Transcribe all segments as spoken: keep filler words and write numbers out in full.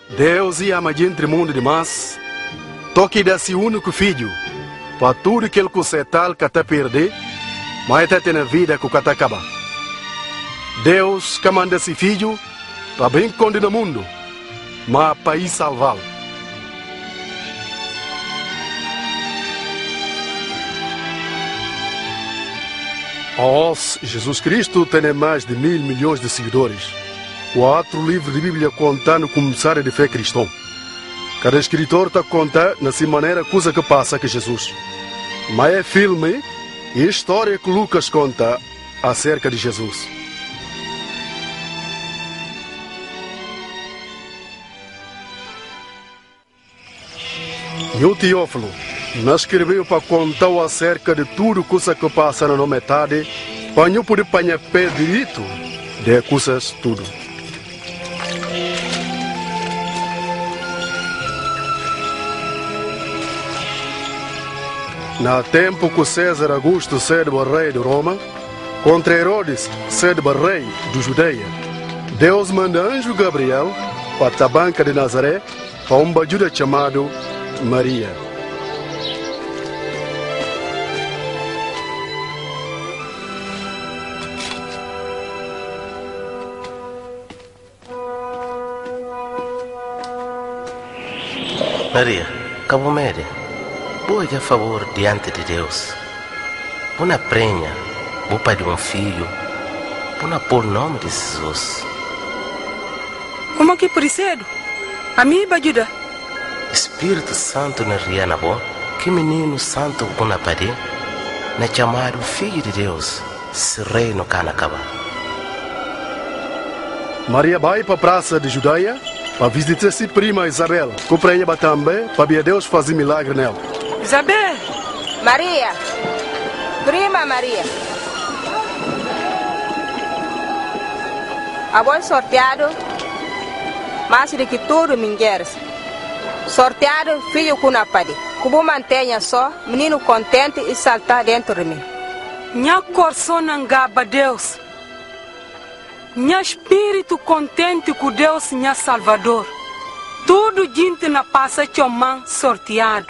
Deus e ama entre mundo demais, toque desse único filho, para tudo que ele consertar que está perder, mas até ter vida que está acabar. Deus que manda esse filho para bem condenar o mundo, mas para ir salvá-lo. Nós, Jesus Cristo, tem mais de mil milhões de seguidores. Quatro livros de Bíblia contando como história de fé cristã. Cada escritor está contando na sua maneira coisa que passa com Jesus. Mas é filme e história que Lucas conta acerca de Jesus. E o Teófilo nos escreveu para contar acerca de tudo coisa que passa na metade, para não poder apanhar pé direito de coisas tudo. Na tempo que César Augusto sede rei de Roma, contra Herodes sede rei de Judeia, Deus manda anjo Gabriel para a banca de Nazaré para um bajuda chamado Maria. Maria, Cabo Média, boa a favor diante de Deus. Bona prenha, vou pai de um filho, bona por nome de Jesus. Como que por cedo? A mim ajuda. Espírito Santo na riana bom, que menino santo bona pade, na chamado filho de Deus, se reino cana acaba. Maria vai para a praça de Judeia para visitar sua prima Isabel, que prenha também para ver Deus fazer milagre nela. Isabel! Maria! Prima Maria! A bom sorteado, mas de que tudo me queres. Sorteado, filho com a pade. Como mantenha só, menino contente e saltar dentro de mim. Minha coração não gaba Deus. Minha espírito contente com Deus, minha Salvador. Tudo gente na passa chomã sorteado.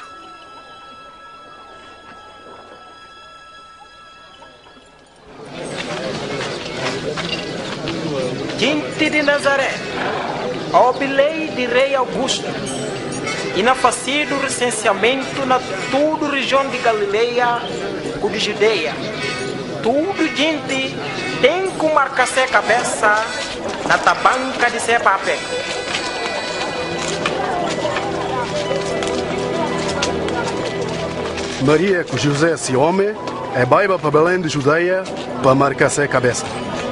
Gente de Nazaré, ao bilhete de Rei Augusto, e na face do recenseamento na toda região de Galileia e de Judeia, tudo gente tem que marcar sua cabeça na tabanca de seu papel. Maria com José, esse homem, é baiba para Belém de Judeia para marcar sua cabeça.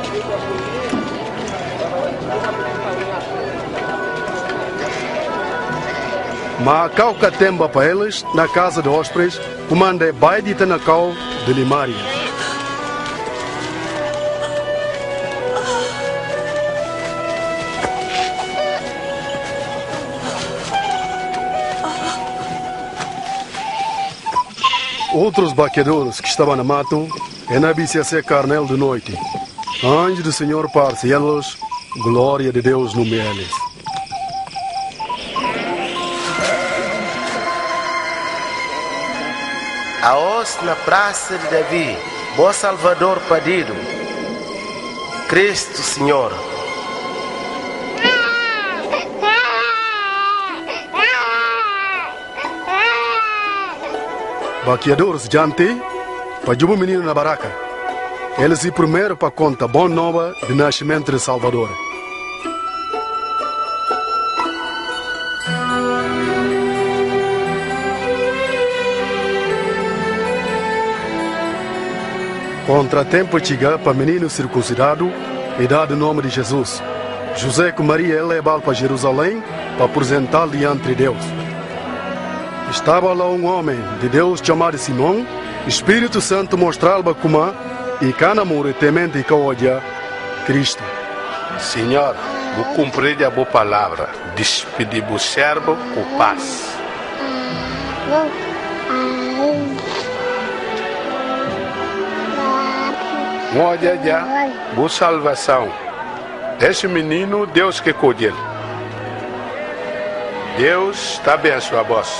Mas a cauca temba para eles, na casa de hóspedes, comanda é baidita na cal de Limária. Outros baqueadores que estavam na mato, e na bici a ser carnel de noite. Anjo do Senhor parce eles, glória de Deus no meio. A os na praça de Davi, bom Salvador padido, Cristo Senhor. Baqueadores jante, para o menino na baraca. Eles se primeiro para conta boa nova de nascimento de Salvador. Contratempo chega para menino circuncidado e dado o nome de Jesus. José com Maria é levado para Jerusalém para apresentá-lo diante de Deus. Estava lá um homem de Deus chamado Simão, Espírito Santo mostrava como e canamore temente que odia Cristo. Senhor, vou cumprir a boa palavra, despedir o servo com paz. Olha já, boa salvação. Esse menino, Deus que colheu. Deus te abençoe a vós.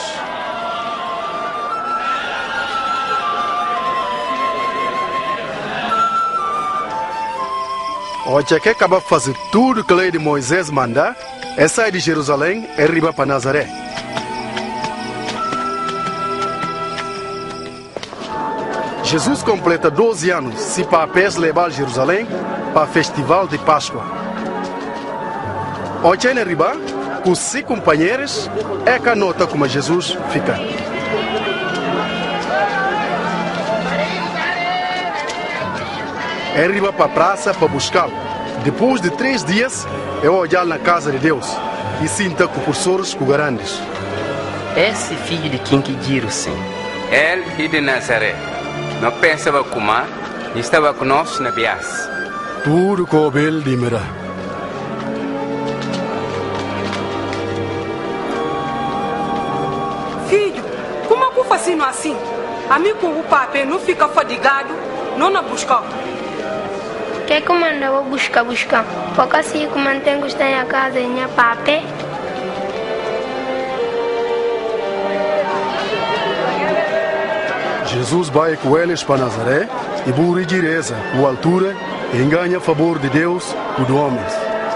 Hoje que acaba de fazer tudo que a lei de Moisés manda, é sair de Jerusalém e arriba para Nazaré. Jesus completa doze anos se para a pés levar Jerusalém para o festival de Páscoa. Hoje ele arriba, com seus companheiros, é que nota como Jesus fica. Ele arriba para a praça para buscá-lo. Depois de três dias, é olhar na casa de Deus e sinta com professores com grandes. Esse filho de quem que diro, sim. Ele e de Nazaré. Não pensava como estava conosco na Bias. Tudo com o belo de Mira. Filho, como é que eu faço assim? A mim com o papai não fica fadigado, não na buscar. Que que manda vou buscar, buscar? Porque assim que mantenho está em casa e minha papai. Jesus vai com eles para Nazaré e burra de reza, com altura, e ganha favor de Deus e dos homens.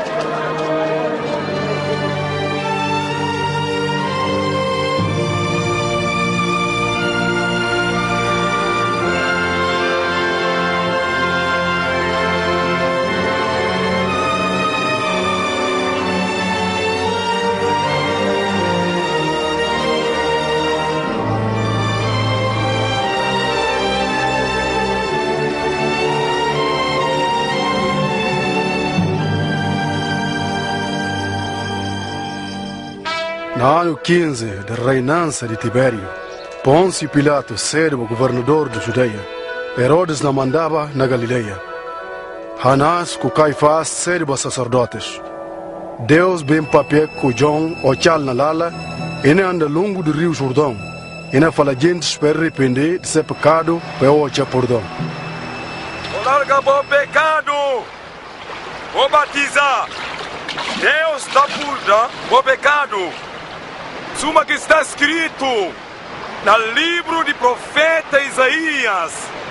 No ano quinze da reinança de Tibério, Pôncio Pilato serve o governador de Judeia. Herodes não mandava na Galileia. Hanás com Caifás serve os sacerdotes. Deus bem papel com João ochal na lala e não anda longo do rio Jordão. E não fala gente para arrepender de seu pecado para ochar perdão. Larga o pecado, vou batizar. Deus dá purda o pecado. Suma que está escrito no livro de profeta Isaías.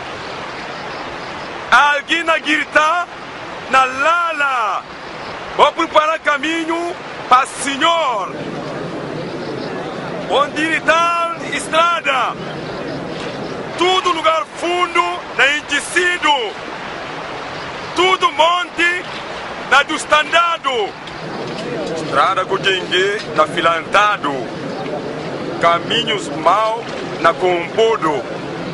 Alguém na grita na lala. Vou preparar caminho para o Senhor. Onde está a estrada. Tudo lugar fundo na enchecido. Tudo monte na do standado. Estrada com dengue na filantado. Caminhos mal na compodo.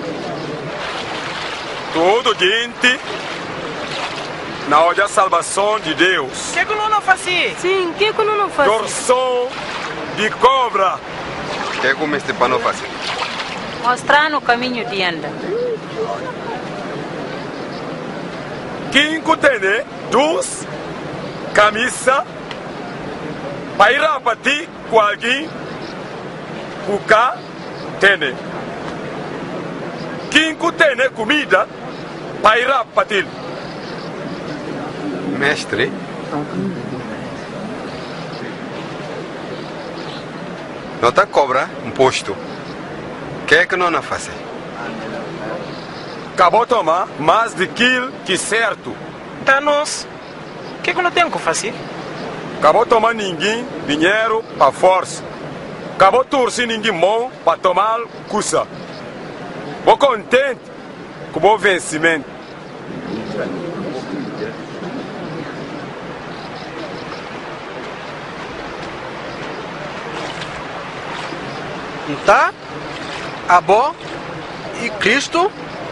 Todo gente na hora da salvação de Deus. Que que não faz? Sim, que que não faz? Dorsão de cobra. Que como este pano faz? Mostrar no caminho de anda. Quem tem duas camisas para ir a partir com alguém o cá tem. Quem tem comida para ir a partir. Mestre, não está cobra um posto. Que é que não na faz? Acabou de tomar mais de quilo que certo. Tá nós. Que que não tem que fazer? Acabou de tomar ninguém dinheiro para força. Acabou de torcer ninguém mão para tomar cussa. Vou contente com o bom vencimento. Tá? Abó e Cristo.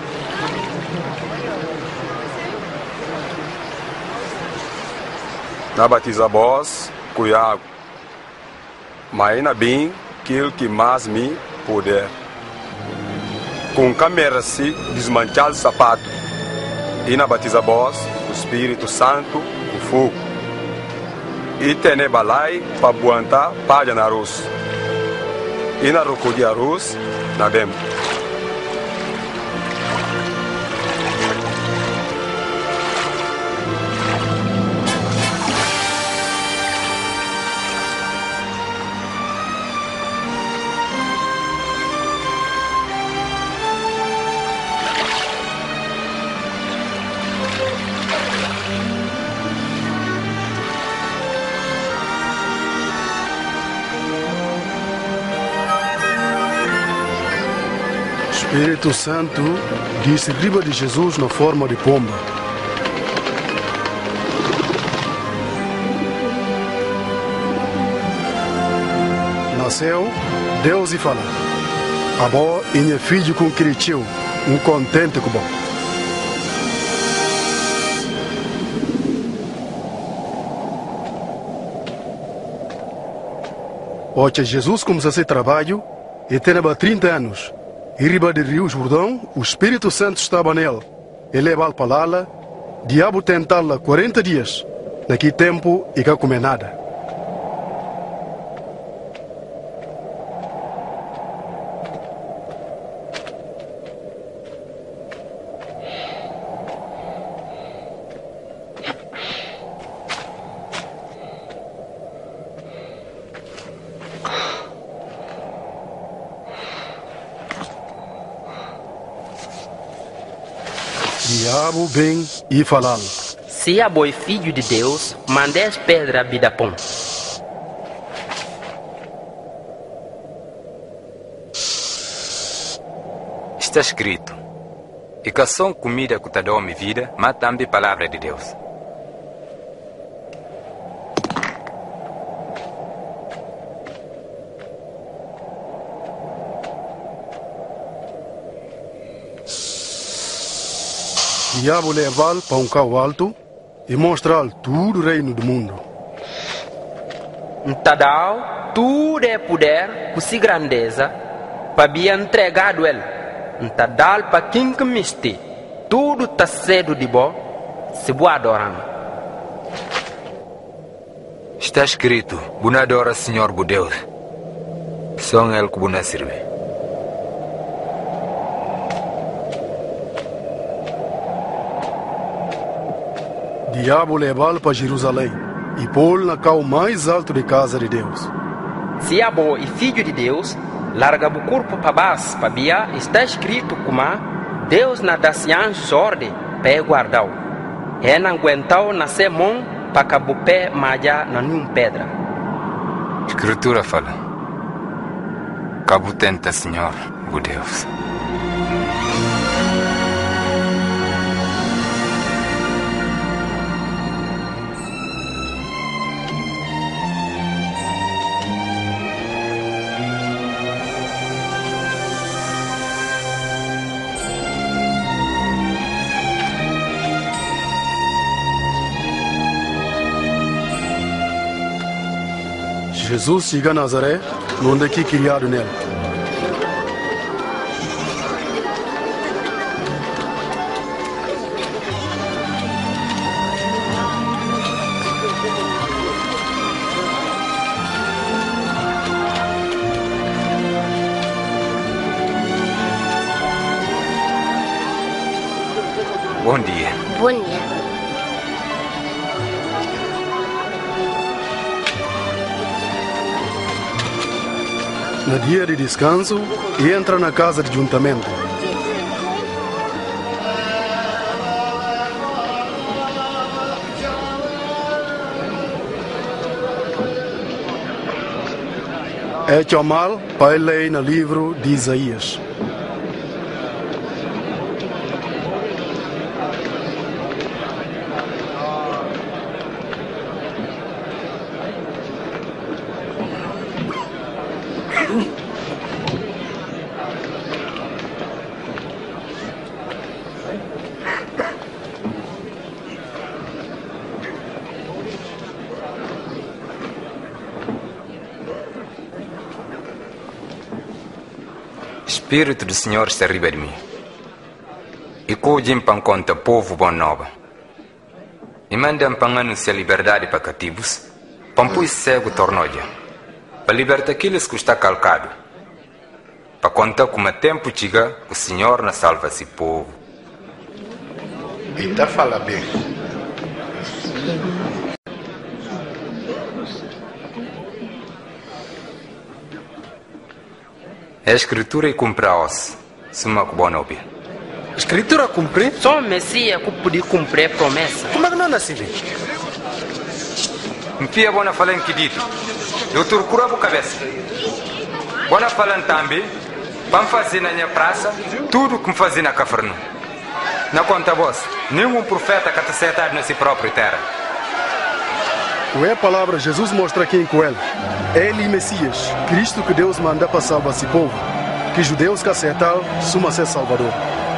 Na batiza boss, cuiago. Mas ainda bem aquilo que mais me puder. Com câmera se desmanchar o sapato. E na batiza boss, o Espírito Santo, o fogo. E tem balai para aguentar palha na arroz. E na roco de arroz, na bem. Espírito Santo disse riba de Jesus na forma de pomba. Nasceu Deus e fala: Abó e minha filho com cresceu, um contente com bom. Hoje Jesus começou a ser trabalho e tem trinta anos. E riba de Rio Jordão, o Espírito Santo estava nele. Ele leva a palavra, diabo tentá-la quarenta dias. Naquele tempo, e não come nada. Diabo vem e fala: Se a boi filho de Deus, mandes pedra vida pão. Está escrito: e que são comida que te dá vida, mas também palavra de Deus. Diabo leva-lo para um carro alto e mostra-lhe todo o reino do mundo. Ntadal, tudo é poder, com grandeza, para be entregado ele. Ntadal para quem que miste, tudo está cedo de bom, se boa adorando. Está escrito: Buna adora Senhor bu Deus, só ele que buna serve. Diabo leva-lo para Jerusalém e pô-lo na cal mais alto de casa de Deus. Se a boa e filho de Deus, larga o corpo para baixo, para bia, está escrito como Deus na dá anjos ordem para guardar. É não aguentar nascer mão para cabo pé malha na nenhuma pedra. Escritura fala: Cabo tenta Senhor, o Deus. Jesus chega a Nazaré, onde que criado nele. Bom dia. Bom dia. No dia de descanso, entra na casa de juntamento. É chamado para ler no livro de Isaías. O Espírito do Senhor está riba de mim. E cujim para conta povo bom nova. E mandam para anunciar liberdade para cativos, para pôr cego tornoja, para libertar aqueles que está calcado, para contar como tempo chega que o Senhor na salva esse povo. E tá fala bem. A escritura e cumpre a os, suma que bom ouvir. Escritura cumprir? Só o Messias que podia cumprir a promessa. Como é que não é assim? Enfia bona falando que dito. Eu turcura a cabeça. Bona falando também, para me fazer na minha praça tudo que me fazia na Cafarnaum. Na conta vossa, nenhum profeta que está acertado na sua própria terra. Com a palavra, Jesus mostra quem com ele. Ele é Messias, Cristo que Deus manda para salvar esse povo, que judeus que acertaram suma ser Salvador.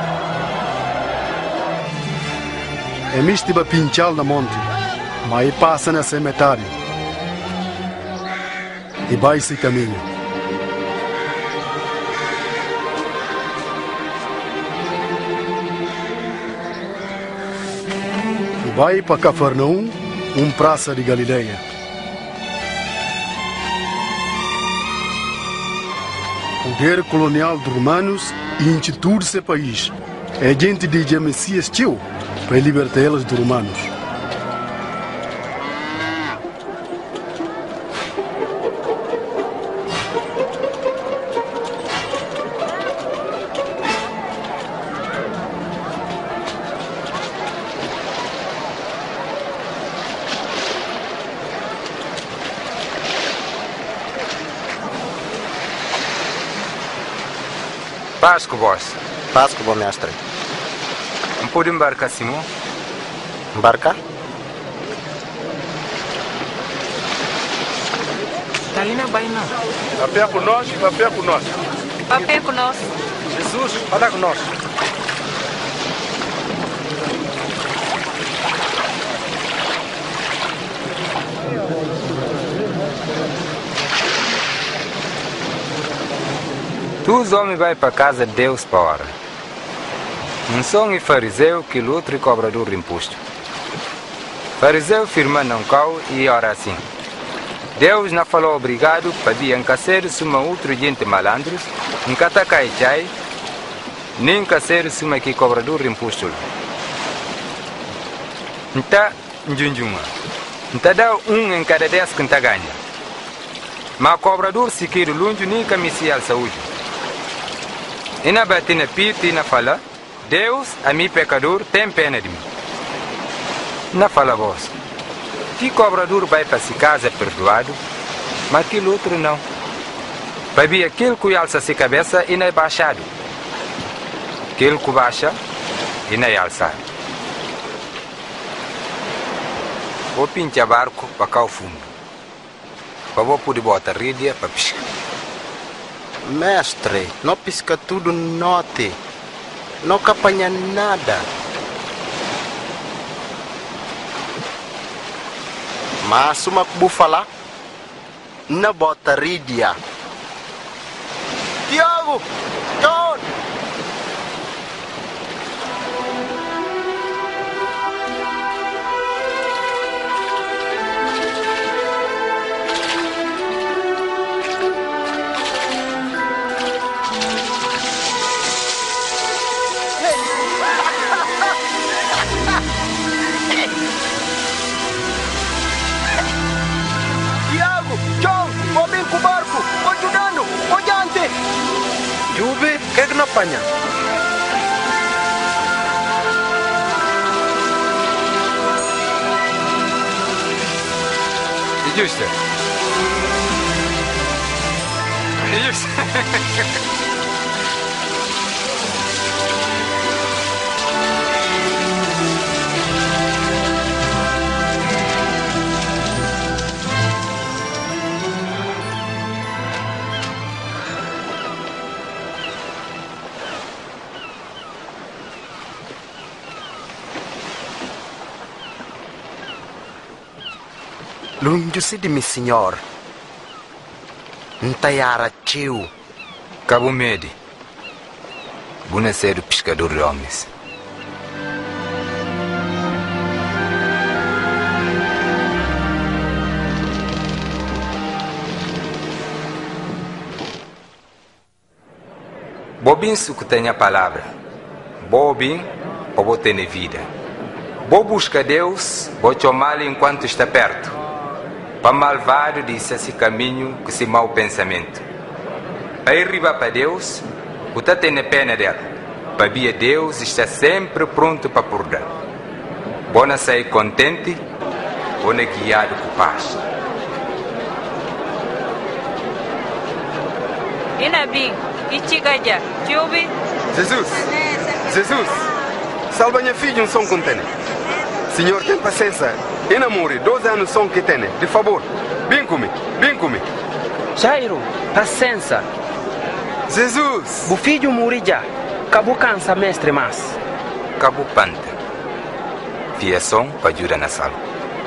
É mistiba pinchal na monte, mas passa na cemitério e vai esse caminho. E vai para Cafarnaum, um praça de Galileia. Poder colonial dos romanos e institui esse país. É gente de Messias tio para libertar eles dos romanos. Páscoa, vós. Páscoa, bom mestre. Não pode embarcar, Simão? Embarcar? Tá ali na baina. A pé com nós, a pé com nós. A pé com nós. Jesus, fala com nós. Tu os homens vai para casa de Deus para hora. Não são e fariseu que luta e cobrador de imposto. Fariseu firma não cau e ora assim. Deus não falou obrigado para vir encacer suma outra gente malandros, nunca tá cai nem encacer suma que cobrador de imposto. Então, njunjuma. Então dá um em cada dez que tá ganha. Mas cobrador se quer longe nem camicial saúde. E na bate na pita e na fala, Deus, a mim pecador, tem pena de mim. Na fala vós, que cobrador vai para se casa perdoado, mas aquele outro não. Vai vir aquele que alça se cabeça e não é baixado. Aquele que baixa e não é alçado. Vou pintar barco para cá ao fundo. Para vou poder botar rede para pescar. Mestre, não pisca tudo note. Não apanha nada. Mas uma que falar, não bota rídia. Tiago! John! Juve, que é que não apanha? E justo? E justo? Lunge-se de mim, senhor. Ntayara tio. Cabo Mede. Buna ser pescador de homens. Bobin su que tem a palavra. Bobin, ou ter vida. Bo busca Deus, bo chamá-lo enquanto está perto. Para malvado disse esse caminho que se mau pensamento. Aí arriba para Deus, o tá tem pena dela. Para via Deus está sempre pronto para perdão. Bona sair contente, bona guiado com paz. E Nabi, E chigaja, Jubi? Jesus, Jesus, salva minha filha um som com tene. Senhor, tem paciência. E namore, doze anos som que tene. De favor, vem comigo, vem comigo. Jairo, paciência. Jesus! O filho morreu já. Cabo cansa, mestre, mas. Cabo panta. Fia som para ajudar na sala.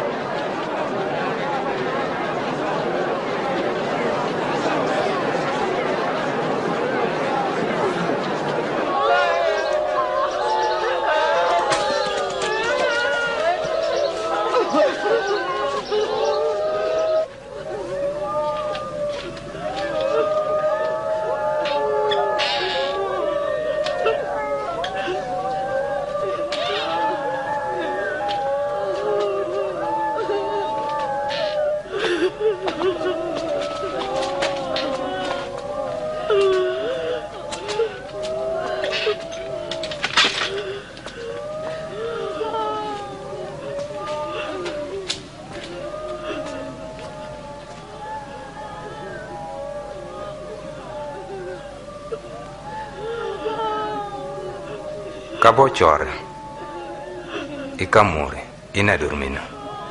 Cabo chora. E camore. E na dormina.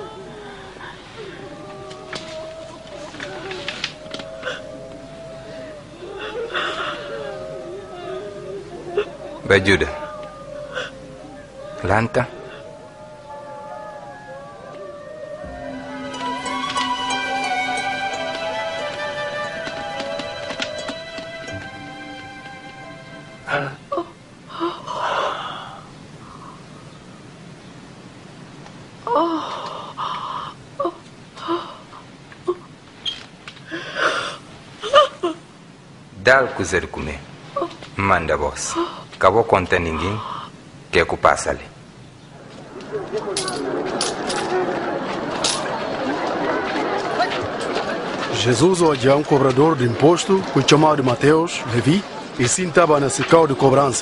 Bajuda. Lanta. Dal cozer comer. Manda voz. Cabo conta ninguém. Que é que passa ali. Jesus olha um cobrador de imposto, com chamado Mateus, Levi, e sentava na cercal de cobrança.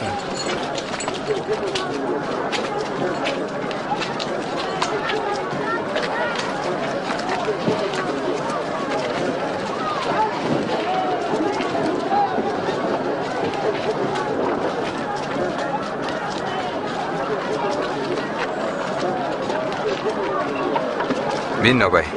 Vino, vai.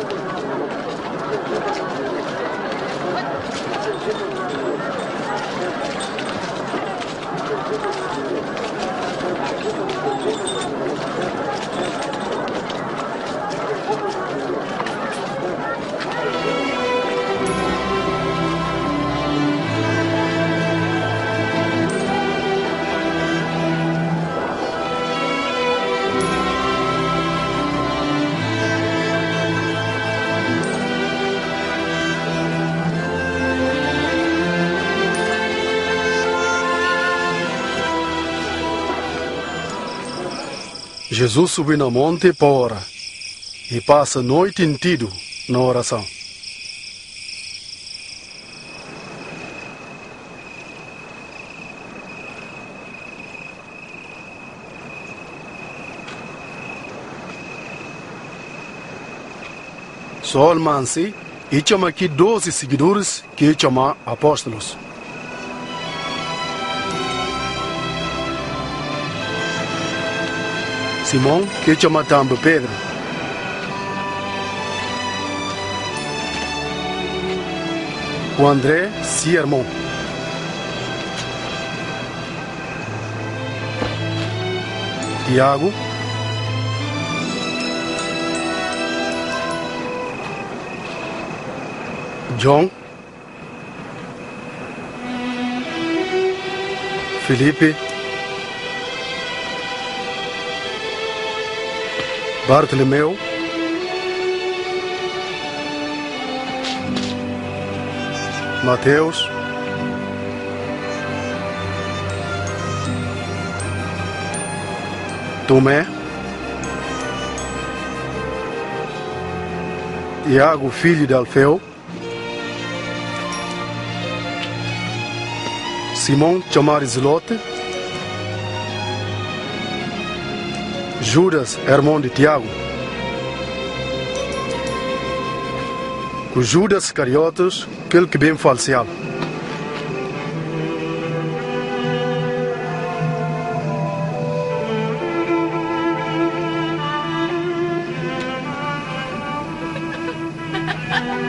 Jesus subiu no monte para orar e passa a noite inteira na oração. Só Mansi e chama aqui doze seguidores que chama apóstolos. Simão, que chama também Pedro. O André, seu irmão. Tiago. João. Felipe. Bartolomeu, Mateus, Tomé, Tiago, filho de Alfeu, Simão, chamado Zelote, Judas, irmão de Tiago. O Judas Cariotas, aquele que bem falseado.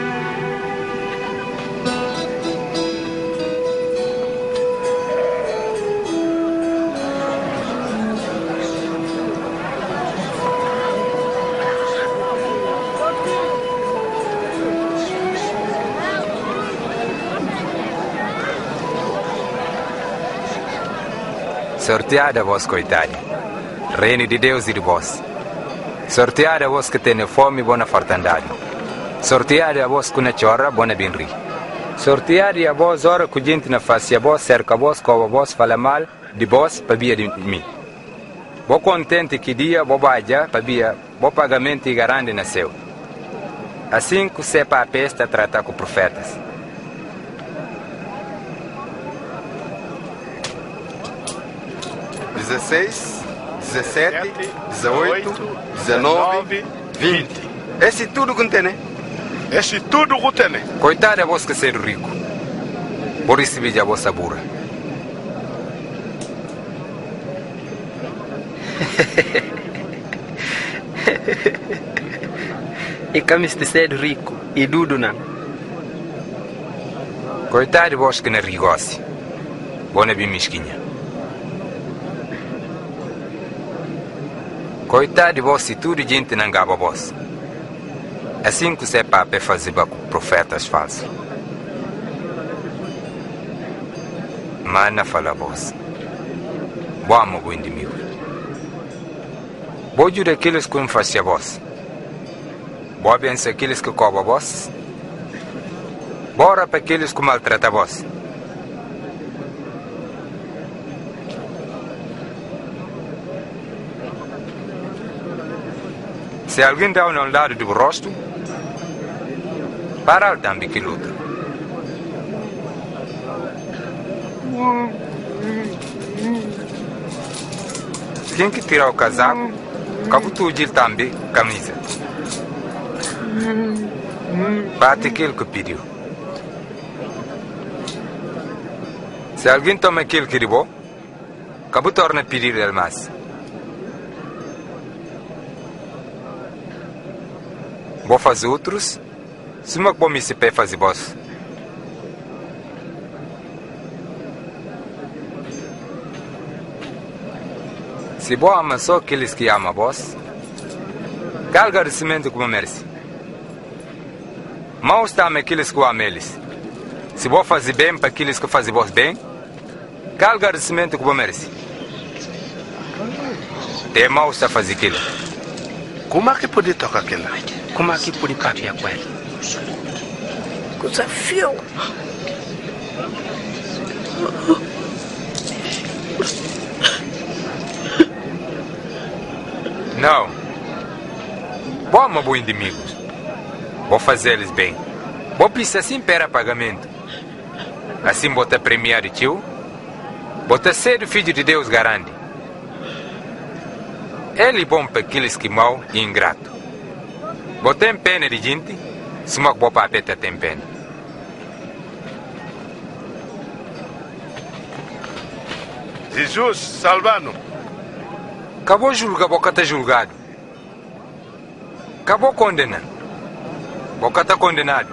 Sorteada vós, coitada, reino de Deus e de vós. Sorteada vós que tem fome e boa fartandade. Sorteada vós que na chora, boa benri. Sorteada a vós, hora que gente na face a vós, cerca a vós, cova a vós, fala mal de vós, para via de mim. Vou contente que dia, vou baia, para via, vou pagamento e garante nasceu. Assim que sepa a peste tratar com profetas. dezesseis, dezessete, dezoito, dezenove, vinte. Esse tudo que tem, né? Esse tudo que tem. Coitada vós que ser rico. Por isso veja a vossa burra. E camis de ser rico e dudo não. Coitado vós que não rigosse. Bona bem mesquinha. Coitado de vós se tudo gente não gaba vós. Assim que você papai fazer com profetas falsos. Mana fala vós. Boa amo inimigo. Boa jura aqueles que não fazem vós. Boa benção aqueles que cobram vós. Bora para aqueles que maltratam vós. Se alguém dá um lado do rosto, para também que luta. Quem que tirar o casaco, cabo tudo também camisa. Bate aquele que pediu. Se alguém toma aquele que ribou, cabo torna a pedir ele mais. Vou fazer outros, se uma bom me se pé fazer vós. Se vou amar só aqueles que amam vós, qual agradecimento que me merece? Mal está aqueles que amam eles. Se vou fazer bem para aqueles que fazem vós bem, qual agradecimento que me merece? É mal está fazer aquilo. Como é que pode tocar aquilo? Como é que pode papiar com ele? Coisa feia. Não. Vou amar bons inimigos. Vou fazer eles bem. Vou precisar assim para pagamento. Assim vou te premiar de tio. Vou te ser filho de Deus garante. Ele é bom para aqueles que mal e ingrato. Vou ter pena de gente, se uma boa papeta tem pena. Jesus, salvando. Acabou julgar, boca está julgado. Acabou condenado. Boca está condenado.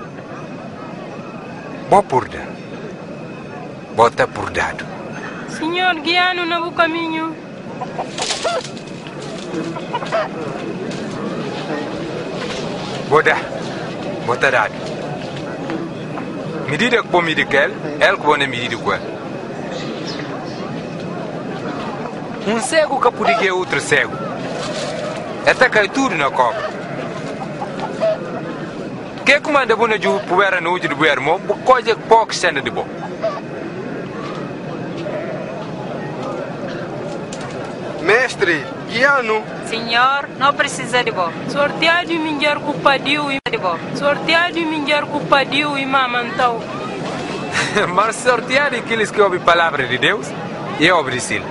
Boa purda. Bota purdado. Senhor, guia-nos no caminho. Boda, bota dado. Medida que vou medir com ele, ele que vou medir com ele. Um cego que pode guiar outro cego. Até cai tudo na copa. Quem comanda boa de poeira no último do irmão, coisa que pouco cena de bom. Mestre, guia-nos. Senhor, não precisa de vó. Sorteado e minhar culpadio e De vó. sorteado e minhar culpadio e mamantau. Mas sortear aqueles que ouvem a palavra de Deus e obedecem.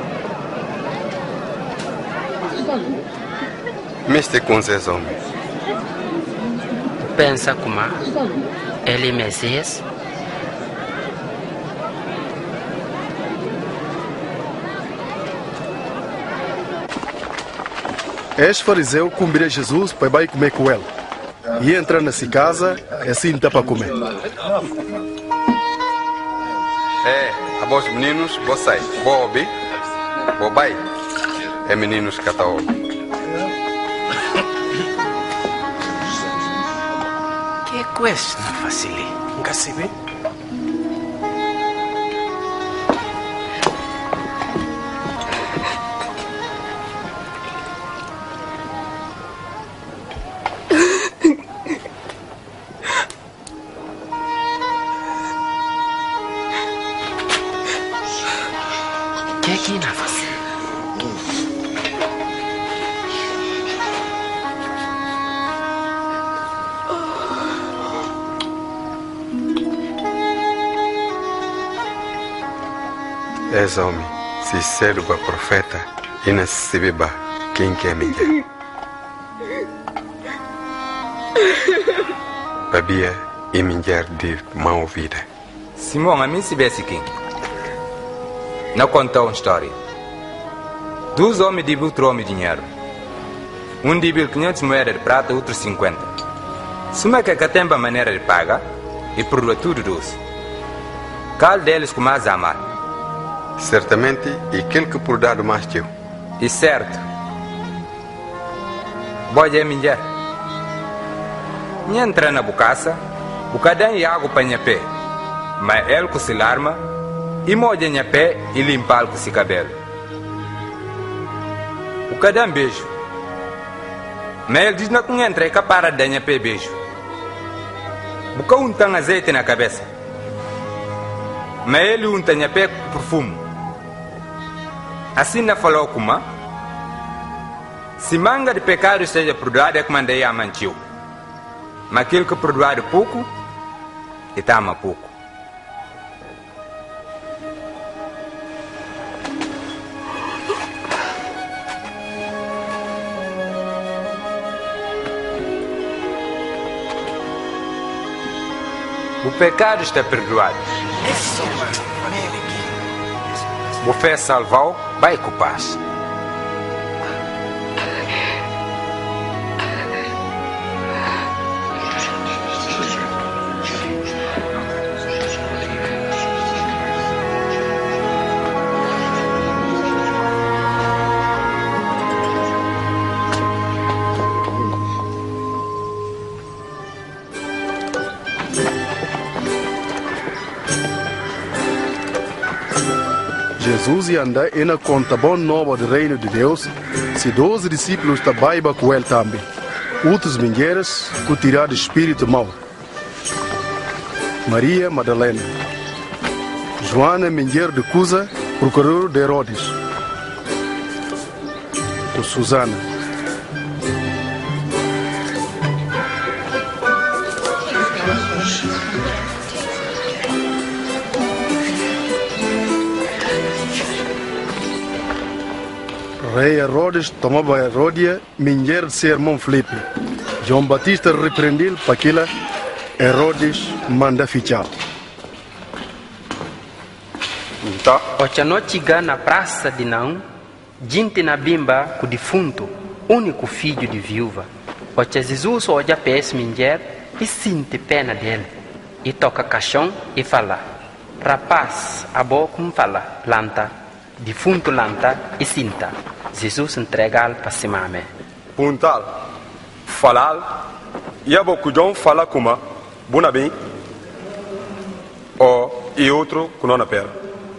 Mestre com esses homens. Pensa como ele é Messias. Este fariseu convida Jesus para ir comer com ele. e entra nessa casa e sinta para comer. É, a vós meninos, vocês, vou ouvir, vou vai, é meninos que estão ouvindo. Que é coisa, não facile? Nunca se vê? Que que não facile? És homem, se serva profeta e não se beba quem quer ninguém. Babia e mulher de mau vida. Simão, a mim se vesse aqui. Não contou uma história. Dois homens dibiam outro homem dinheiro. Um dibiu quinhentas moedas de prata, outro cinquenta. Suma que tem a maneira de pagar e perdoa tudo doce. Qual deles começa a amar? Certamente, e aquele que por dado mais teu. E certo. Boa é mulher. Minha entra na bucaça, o cadê e água para minha pé. Mas ele com se larma, e molha minha pé e limpa com se cabelo. O cadê beijo. Mas ele diz não que entra e que para de minha pé beijo. Buca unta azeite na cabeça. Mas ele unta minha pé com perfume. Assim não falou como? Se manga de pecado seja perdoada é que mandei a mantiu. Mas aquilo que perdoar pouco, e tama pouco. O pecado está perdoado. O fé salvou, vai com paz. Jesus ia andar e na conta boa nova do reino de Deus, se doze discípulos também com ele também. Outros mulheres que tiraram espírito mau. Maria Madalena, Joana, mulher de Cusa, procurador de Herodes, com Susana. Rei Herodes tomava Herodia, mulher de seu irmão Filipe. João Batista repreendeu para aquilo, Herodes manda fichar. Então, a noite na praça de Naum, gente na bimba com o defunto, único filho de viúva. Porque Jesus olha para essa mulher e sente pena dele. E toca caixão e fala: rapaz, a boca como fala, lanta, defunto lanta e sinta. Jesus entrega-lo para cima. Puntal, falar, e a boca de fala como, bona bem, ou e outro que não pera.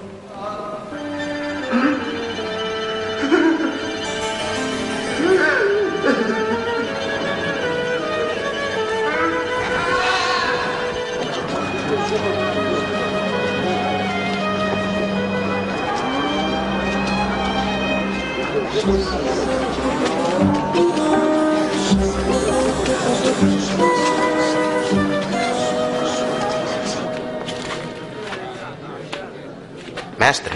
Mestre,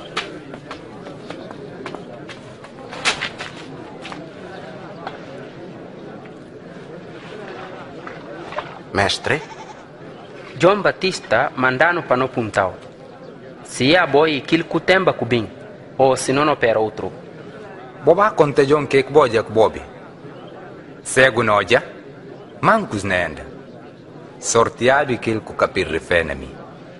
mestre, João Batista mandando para no puntal. Se é boi aquilo que temba cubim, ou se não opera outro. Boba conta John que boja que bobi. Cego noja, Mancos nenda. Sorteado aquele que o capir refere a mim.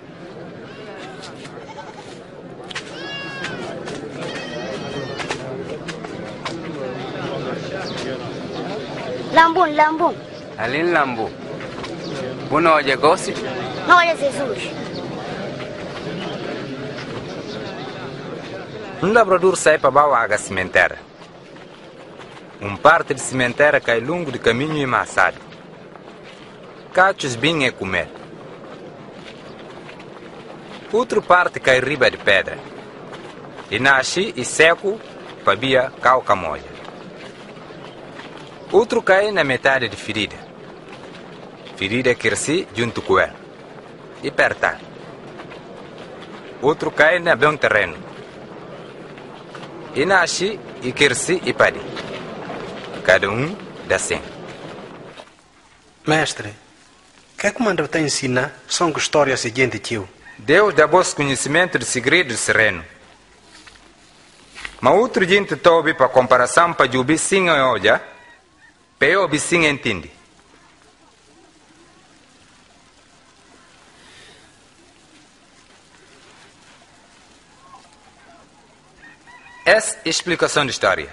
Lambun, lambun. Alin lambu. Buno olha gosi? Não olha Jesus. Um labrador sai para baixo a cimenteira. Um parte de cimenteira cai longo de caminho e maçado. Cachos bem é comer. Outra parte cai riba de pedra. E nasce e seco para via cal camoja. Outro cai na metade de ferida. Ferida cresce junto com ela. E perta. Outro cai na bom terreno. E nasce e cresce e pare. Cada um dá cem. Mestre, o que é que manda te ensinar? São que história seguinte, tio. Deus dá vos conhecimento de segredos sereno. Mas outro gente tobe para comparação para o bicinho olha, para o bicinho entende. Essa é a explicação da história.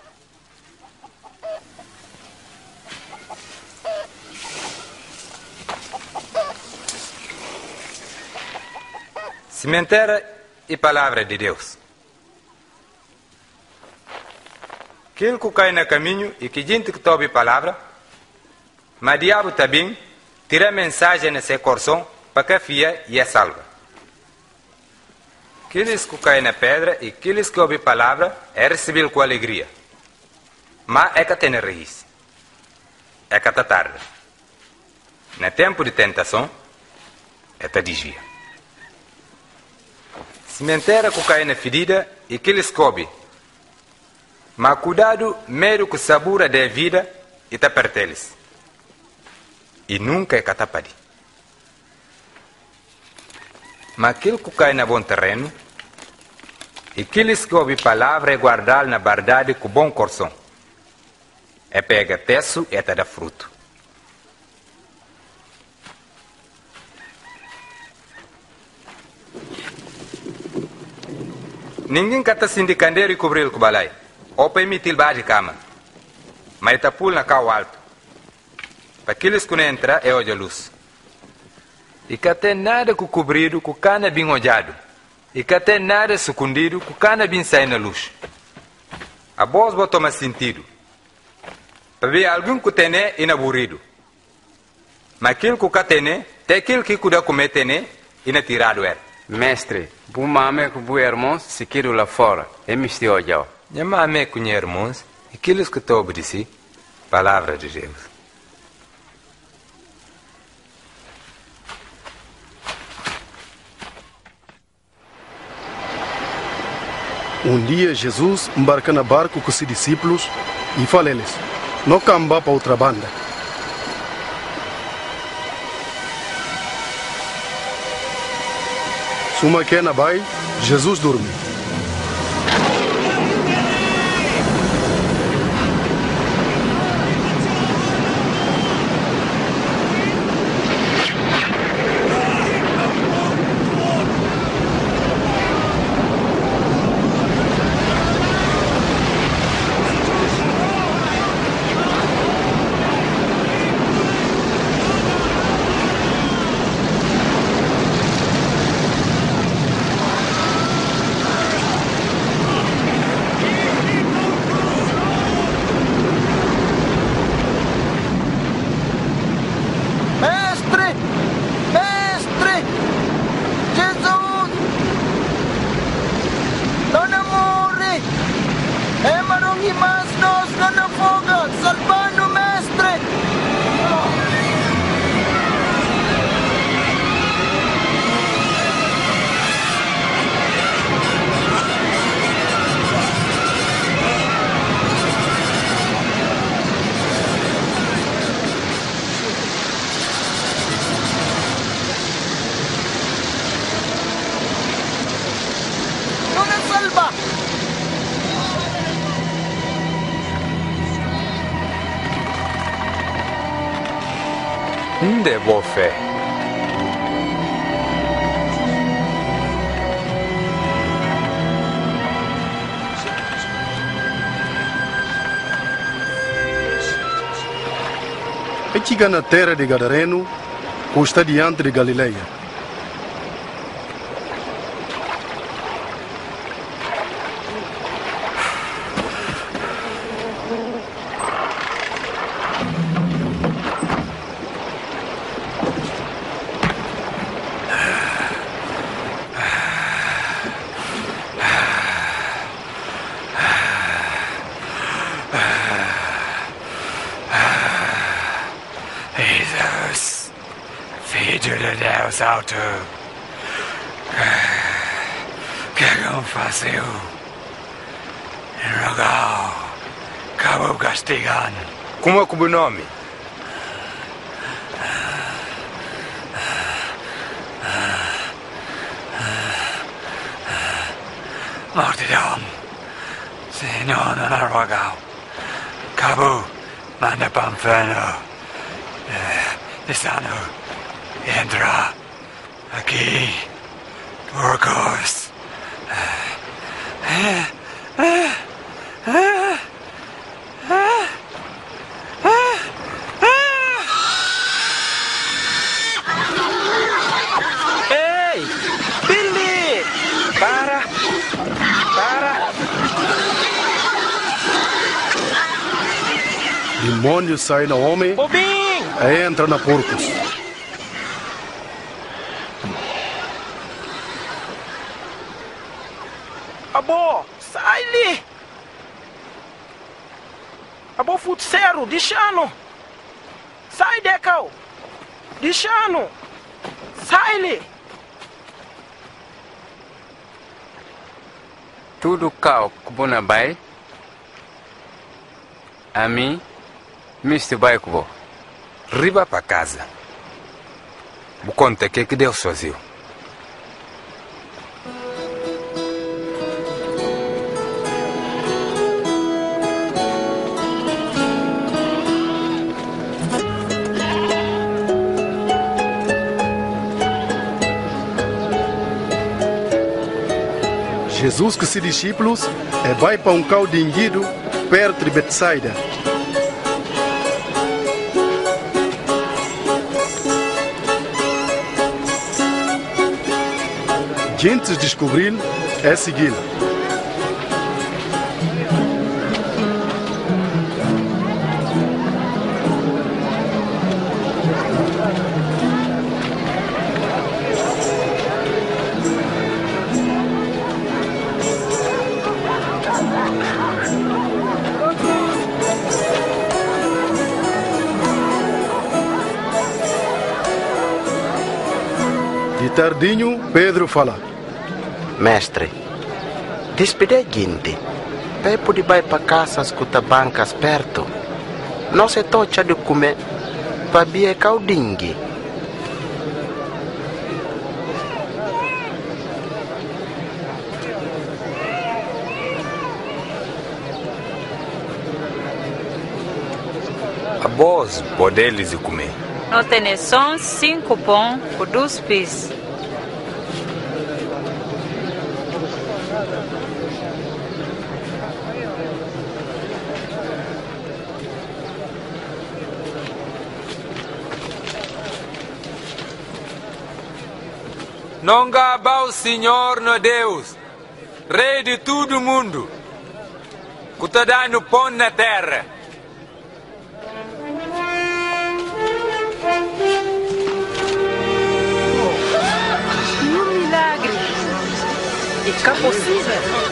Cimenteira e palavra de Deus. Aquilo que cai no caminho e que gente que tobe palavra, mas diabo também tira mensagem nesse coração para que fia e é salva. Aqueles que caem na pedra e aqueles que ouvem palavra é receber com alegria. Mas é que tem raiz. É que está tarde. No tempo de tentação, é que desvia. Cimenteira que cai na ferida e aqueles que ouvem. Mas cuidado, medo que sabura da vida e te pertence. E nunca é que está pari. Mas aquele que cai na bom terreno, e aqueles que ouvem palavra e guardar na verdade com bom coração, é pega teço e até dá fruto. Ninguém cata sindicandeiro e cobrir com balai, ou permitir de cama, mas está pula na cal alto. Para aqueles que não entram é olha a luz. E que tem nada com cobrido, com cana bem olhado. E que tem nada escondido, com cana bem sai na luz. A voz vai tomar sentido. Para ver alguém que tem inaburrido. Mas aquele que tem, tem aquele que cuida comer tem e não tirado é. Mestre, bu mame com bu irmãos se quero lá fora. É misti olhar. Minha mame com irmãos e aqueles que estão obedecendo palavra de Deus. Um dia Jesus embarca na barco com os discípulos e fala-lhes, não camba para outra banda. Suma que na bai, Jesus dorme. Ainda é boa fé. E chega na terra de Gadareno, ou está diante de Galileia. Deus alto, que não fazeu, rogal, acabou castigando. Como é que o nome? Mortidão, Senhor não é rogal, acabou, manda para o inferno, desse ano, entra. Aqui, porcos. Ei, Billy! Para! Para! Demônio sai no homem e entra na porcos. Abo, sai-lhe! Abo, futseiro, deixando! Sai, Decal! Deixando! Sai-lhe! Tudo cal que bona bai. A mim, mister bai que Riba para casa. O conta que que Deus fazia. Jesus com seus discípulos é vai para um cal de indido perto de Betsaida. Antes de descobrir, é segui-lo. De tardinho, Pedro fala: Mestre, despede a gente. Pepo de vai para casa escuta bancas perto. Não se tocha de comer, para bia caudingue. A voz poderes de comer. Não tem só cinco pão por dois pis. Não gaba o Senhor no Deus, Rei de todo mundo, que está dando pão na terra. Um milagre. É possível.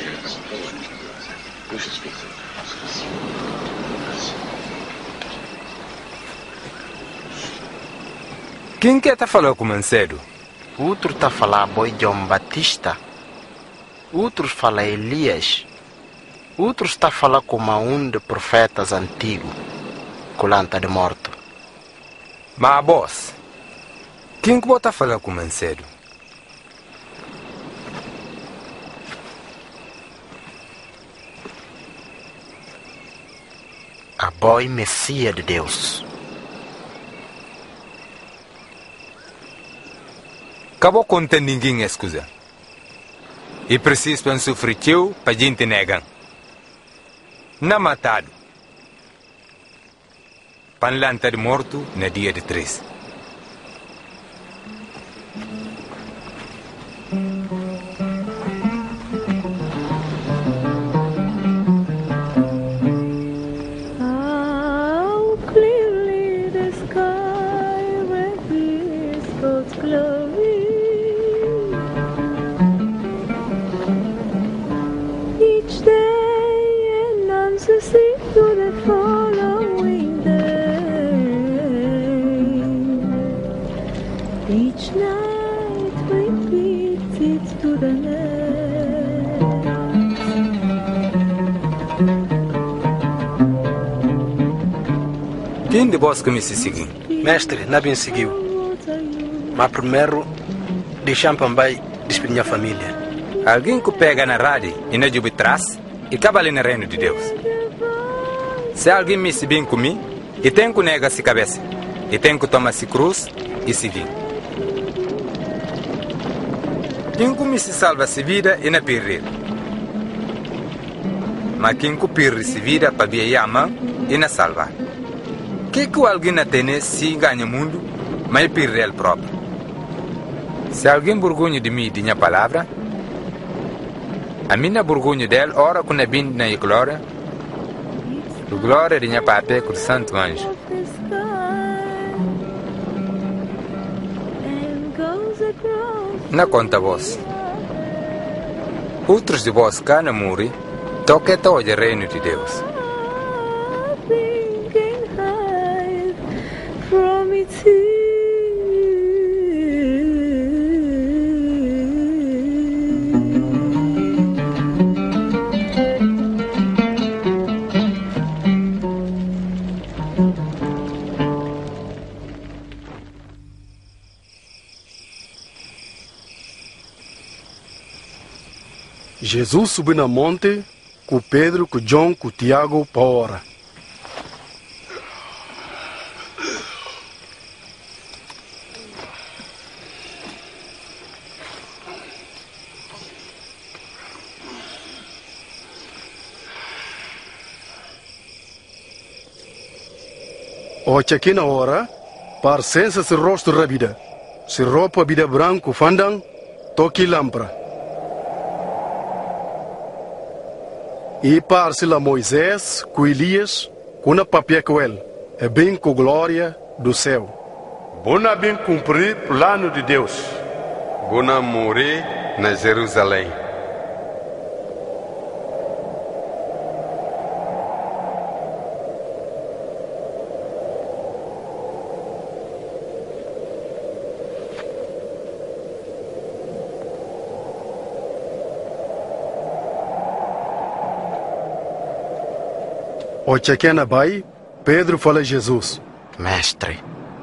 Quem que tá falando com Mancedo? Outro tá falando boi João Batista. Outros falam Elias. Outros tá falando como um dos profetas antigos, colanta de morto. Mas, boss, quem que você tá falando com Mancedo? A boi Messias de Deus. Acabou contando ninguém escusa. E preciso para sofrer teu para gente negar. Não matado. Para lançar morto no dia de três. Quem de vós que me se seguiu? Mestre, não bem seguiu. Mas primeiro, deixa-me também despedir minha família. Alguém que pega na rádio e na jubi trás e acaba ali no reino de Deus. Se alguém me se bem comigo, e tem que negar-se cabeça, e tem que tomar-se cruz e seguir. Quem que me se salva-se vida e na perder. Mas quem que perde-se vida para ver a mão e na salvar. Que que alguém na tem se ganha o mundo, mas perde ele próprio. Se alguém burgunha de mim e de minha palavra, a minha burgunha dele, ora que na bem na glória, a glória de minha Pai com o Santo Anjo. Na conta vós. Outros de vós cá na morre, toque todo o reino de Deus. Jesus subiu na monte com Pedro, com João, com Tiago para orar. Hoje aqui na hora, parcença se rosto rápida, se roupa vida branco fandang, toque lâmpada. E par-se lá Moisés, com Elias, com a papel com ele, é bem com glória do céu. Bona bem cumprir o plano de Deus. Bona morrer na Jerusalém. Hoje aqui na Bahia, Pedro fala a Jesus. Mestre,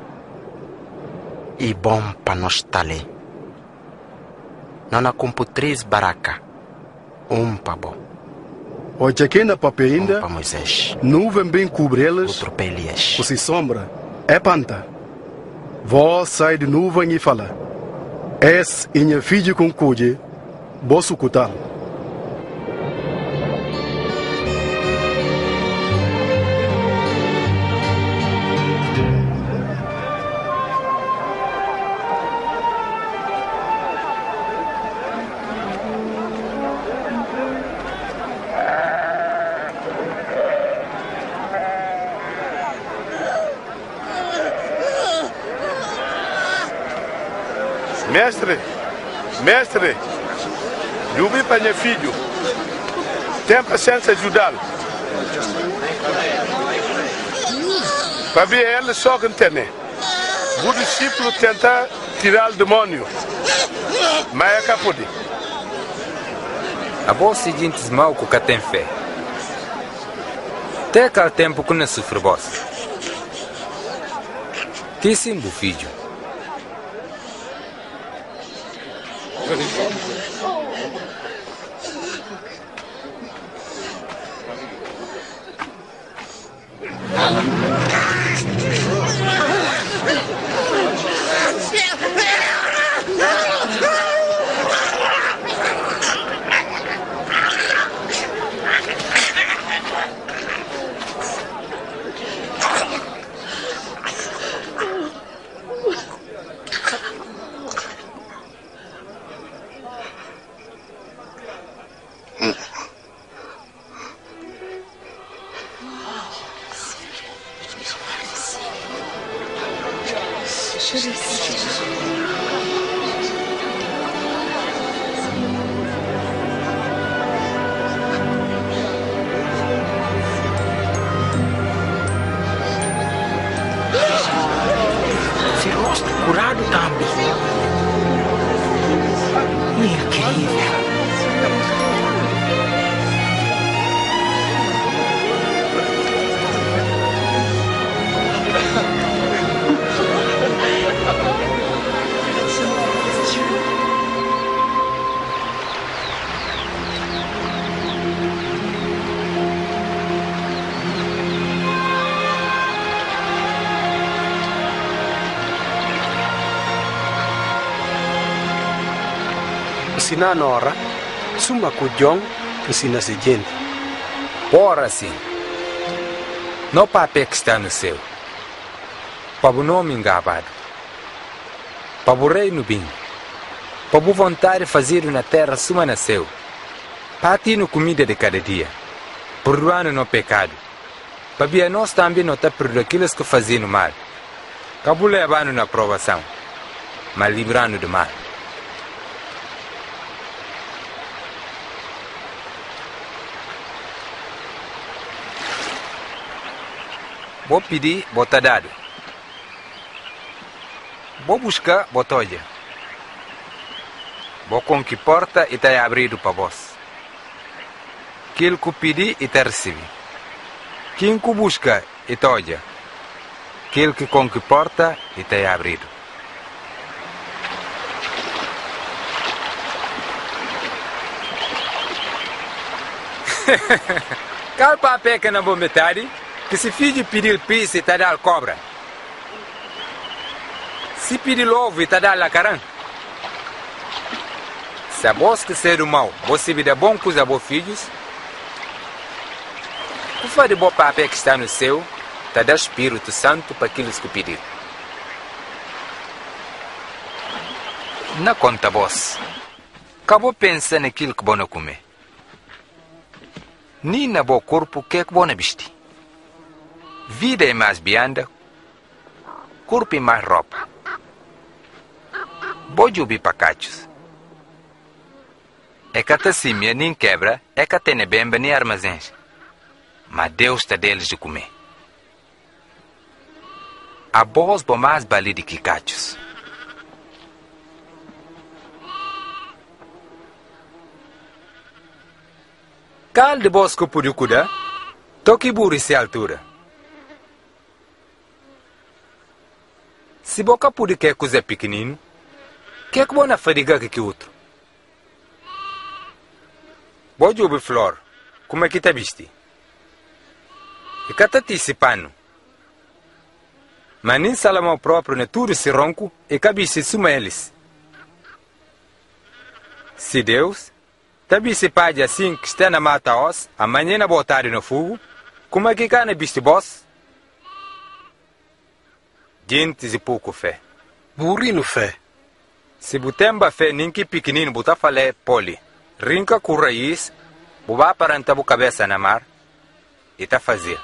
e bom para nós estar ali. Não há como três baracas. Um para bom. Hoje aqui na papel ainda, um para Moisés. Nuvem bem cobre eles. Outro para Elias. Se sombra, é panta. Vós sai de nuvem e fala. És minha filha com cuide, bosso cutal. Mestre, mestre, eu vi para meu filho. Tem paciência ajudá-lo. Para ver ele só que entende. O discípulo tenta tirar o demônio. Mas é capaz. A voz seguinte mal que tem fé. Até aquele tempo que não sofre voz. Que sim, meu filho. Curado também. Incrível. Ensina nora, suma kujong, ensina se gente. Ora sim. Não papel que está no céu. Para o nome engabado. Para o reino bem. Para a vontade de fazer na terra suma nasceu. Para ti no comida de cada dia. Perdoando no pecado. Para nós também não está perdoando aqueles que fazem no mal. Cabo levando na provação. Mas livrando do mal. Vou pedir, vou te dado. Vou buscar, vou te olhar. Vou com que porta e te abrido para vós. Aquilo que pedi e te recebi. Quem que busca e te olha. Aquilo que com que porta e te abrido. Qual papel que não vou metade? Que se filho pedir pis e te dá cobra. Se pedir ovo e te dá a carã. Se a voz que ser do mal, você vira bom coisa a vos filhos. O faz de bom papel que está no céu, te dá Espírito Santo para aqueles que pedir. Na conta vós, acabou pensando naquilo que vão comer. Nem na bom corpo que é que vão vestir. Vida é mais bianda, corpo é mais roupa. Pode ouvir pacachos. É que a simia nem quebra, é que a tem bemba nem armazéns. Mas Deus está deles de comer. A voz é mais bali de que cachos. Cal de voz que pode cuidar, toque burro se altura. Se boca pode quer coisa pequenino, que é que vou na fadiga que outro? Pode ouvir flor, como é que tá viste? E cata se pano. Mas nem salamão próprio ne tudo se ronco e cabice suma eles. Se Deus, tabi se pade assim que está na mata os, amanhã na botar no fogo, como é que cana viste boss? Gente e pouco fé. Burrino fé. Se butemba fé nem que pequenino buta falé poli. Rinca com raiz, buba paranta bu cabeça na mar, e tá fazia.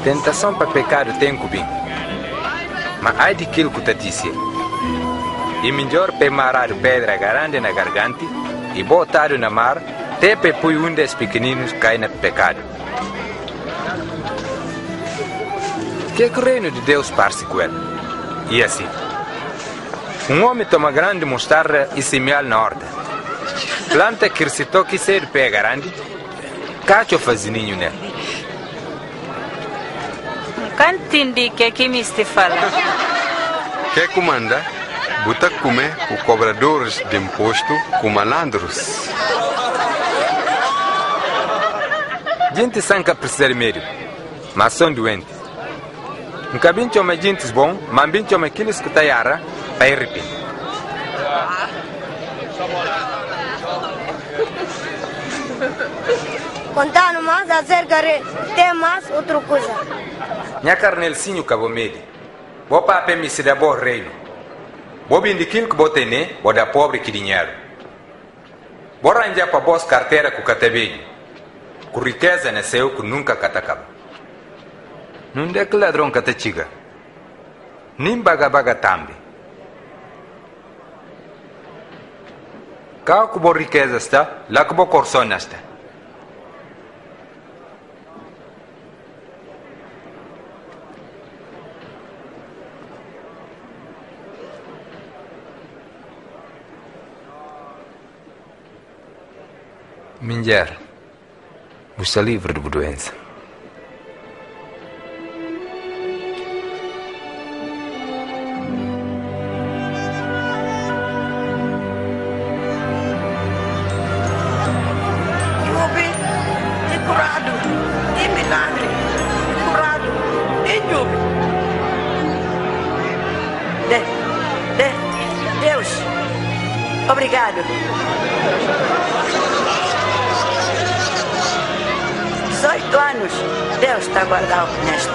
Tentação para pecado tem cubim. Mas ai de aquilo que te disse. E melhor pemarar pedra grande na garganta e botar na mar, até para pôr um desses pequeninos cair no pecado. Que é que o reino de Deus parece com ele? E assim, um homem toma grande mostarda e semeia na horta. Planta que se toque ser pé grande, cacho o fazininho nele. Cantindi que aqui me este fala. Quer comanda? Buta comer com cobradores de imposto com malandros. Gente sanca precisa de médico, mas são doentes. Nunca bem chama gente bom, mas bem chama aqueles que taiara para irripir. Contando mais acerca de tem mais outra coisa. Minha carnelzinho cabo medo. Vou para a permissão da bom reino. Vou bem daquilo que vou ter, né? Vou dar pobre que dinheiro. Vou arranjar para boas carteira com o catabelho. Com riqueza nasceu que nunca catacaba. Não é que ladrão catachiga. Nem baga-baga tambe. Cá que boa riqueza está, lá que boa corsona está. Minjar, você está livre de doença. Jobe, é curado, é milagre, curado, é Jobe. De, de, Deus, obrigado. dezoito anos, Deus está guardado neste.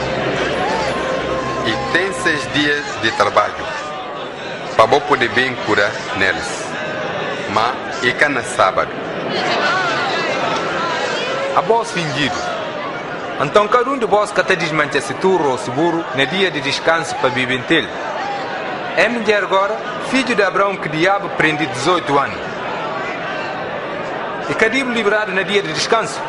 E tem seis dias de trabalho para vou poder bem curar neles. Mas e cá no sábado. A voz fingido. Então cada um de vós que está desmancha-se turro ou seguro no dia de descanso para viver ele. É mulher agora, filho de Abraão que diabo prende dezoito anos. E cadê livrado no dia de descanso?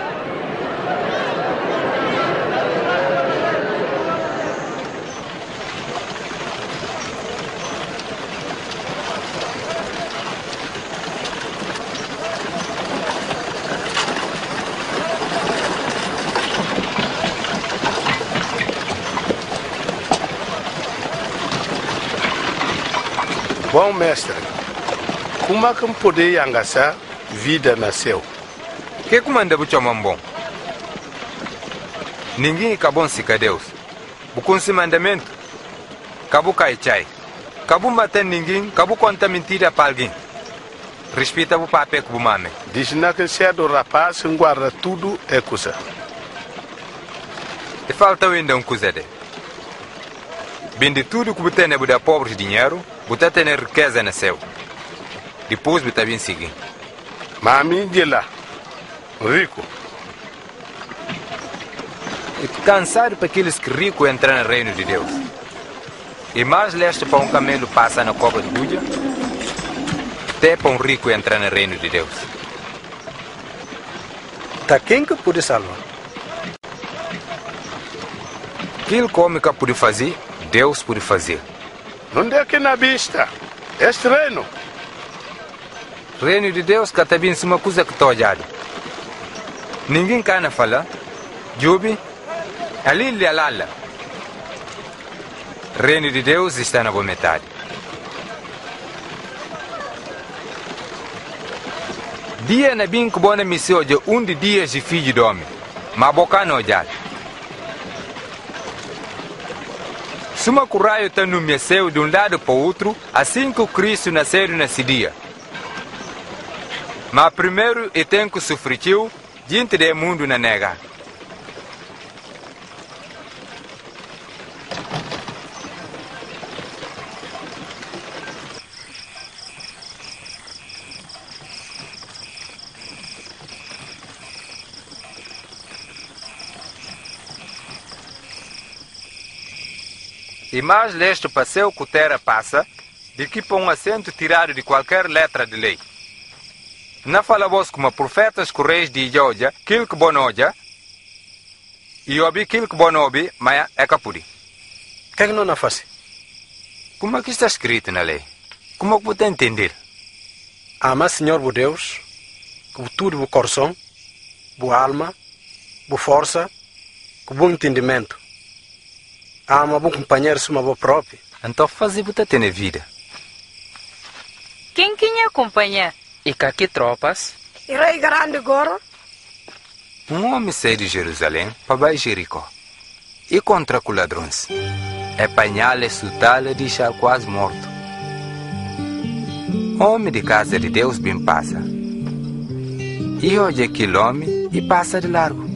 Bom mestre, como é que poder engaçar vida nasceu? Que comanda o chamam bom? Ninguém acabou se com Deus. O com mandamento, acabou cai chai. Acabou matando ninguém, acabou contar mentira para alguém. Respeita o papel que o mame. Diz na que se é do rapaz que guarda tudo é coisa. E falta ainda um coisa de. Bem de tudo que você tem de pobre de dinheiro, você tem riqueza no céu. Depois você vem seguir. Mas a mim de lá, rico. E cansado para aqueles que ricos entram no reino de Deus. E mais leste para um camelo passar na cova de buja, até para um rico entrar no reino de Deus. Tá quem que pode salvar? Aquilo que o homem pode fazer, Deus pode fazer. Onde é que na vista? Este reino. Reino de Deus que está vindo uma coisa que está olhando. Ninguém cana falar. Jubi, ali lhe alala. Reino de Deus está na boa metade. Dia na bem que boa missão de um de dias de filho de homem. Mas boca não olhar. Suma que o raio está no meceu de um lado para o outro, assim que o Cristo nasceu nesse dia. Mas primeiro ele tem que sofrer diante do mundo na nega. E mais leste passeio que terra passa, de que põe um acento tirado de qualquer letra de lei. Não fala vos como profetas correis de Ioja, quil que bonoja, e obi quil que bonobi, mas é capuri. O que é que não faz? Como é que está escrito na lei? Como é que você entender? Ama Senhor o Deus, com tudo o coração, boa alma, boa força, com bom entendimento. Ama bom companheiro, suma boa própria. Então fazer você ter vida. Quem quem é companheiro? E que tropas? E rei grande agora? Um homem saiu de Jerusalém para baixo Jericó. E contra com ladrões. É panhale sutale e deixar quase morto. Homem de casa de Deus bem passa. E hoje aquele homem e passa de largo.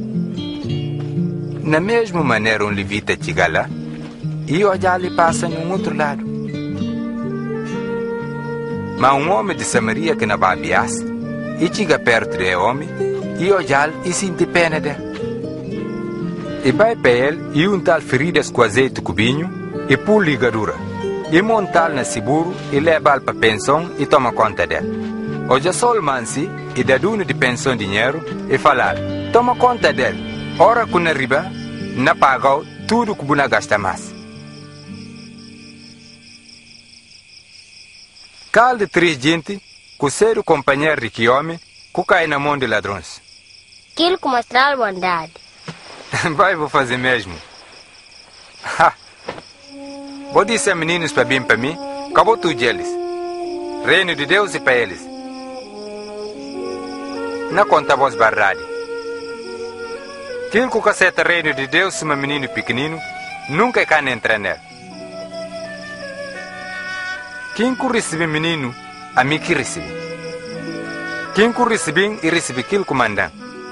Na mesma maneira um levita chega lá e hoje ele passa num outro lado. Mas um homem de Samaria que não vai bias e chega perto de homem e hoje ele sente pena dele. E vai para ele e um tal feridas com azeite cubinho e pula ligadura. E monta na seguro e leva ele para a pensão e toma conta dele. Hoje só o mansi e dá dono de pensão dinheiro e falar, toma conta dele. Ora quando arriba, não paga tudo que você gasta mais. Cal de três gente, que ser o companheiro de que homem, que cai na mão de ladrões. Aquilo que mostrar a bondade. Vai, vou fazer mesmo. Ha! Vou dizer a meninos para bem para mim, acabou tudo eles. Reino de Deus e para eles. Não conta a voz verdade. Quem que caceta reino de Deus se um menino pequenino, nunca can entrar nele. Quem que recebe menino, a mim que recebe. Quem que recebe e recebe aquilo que mandam.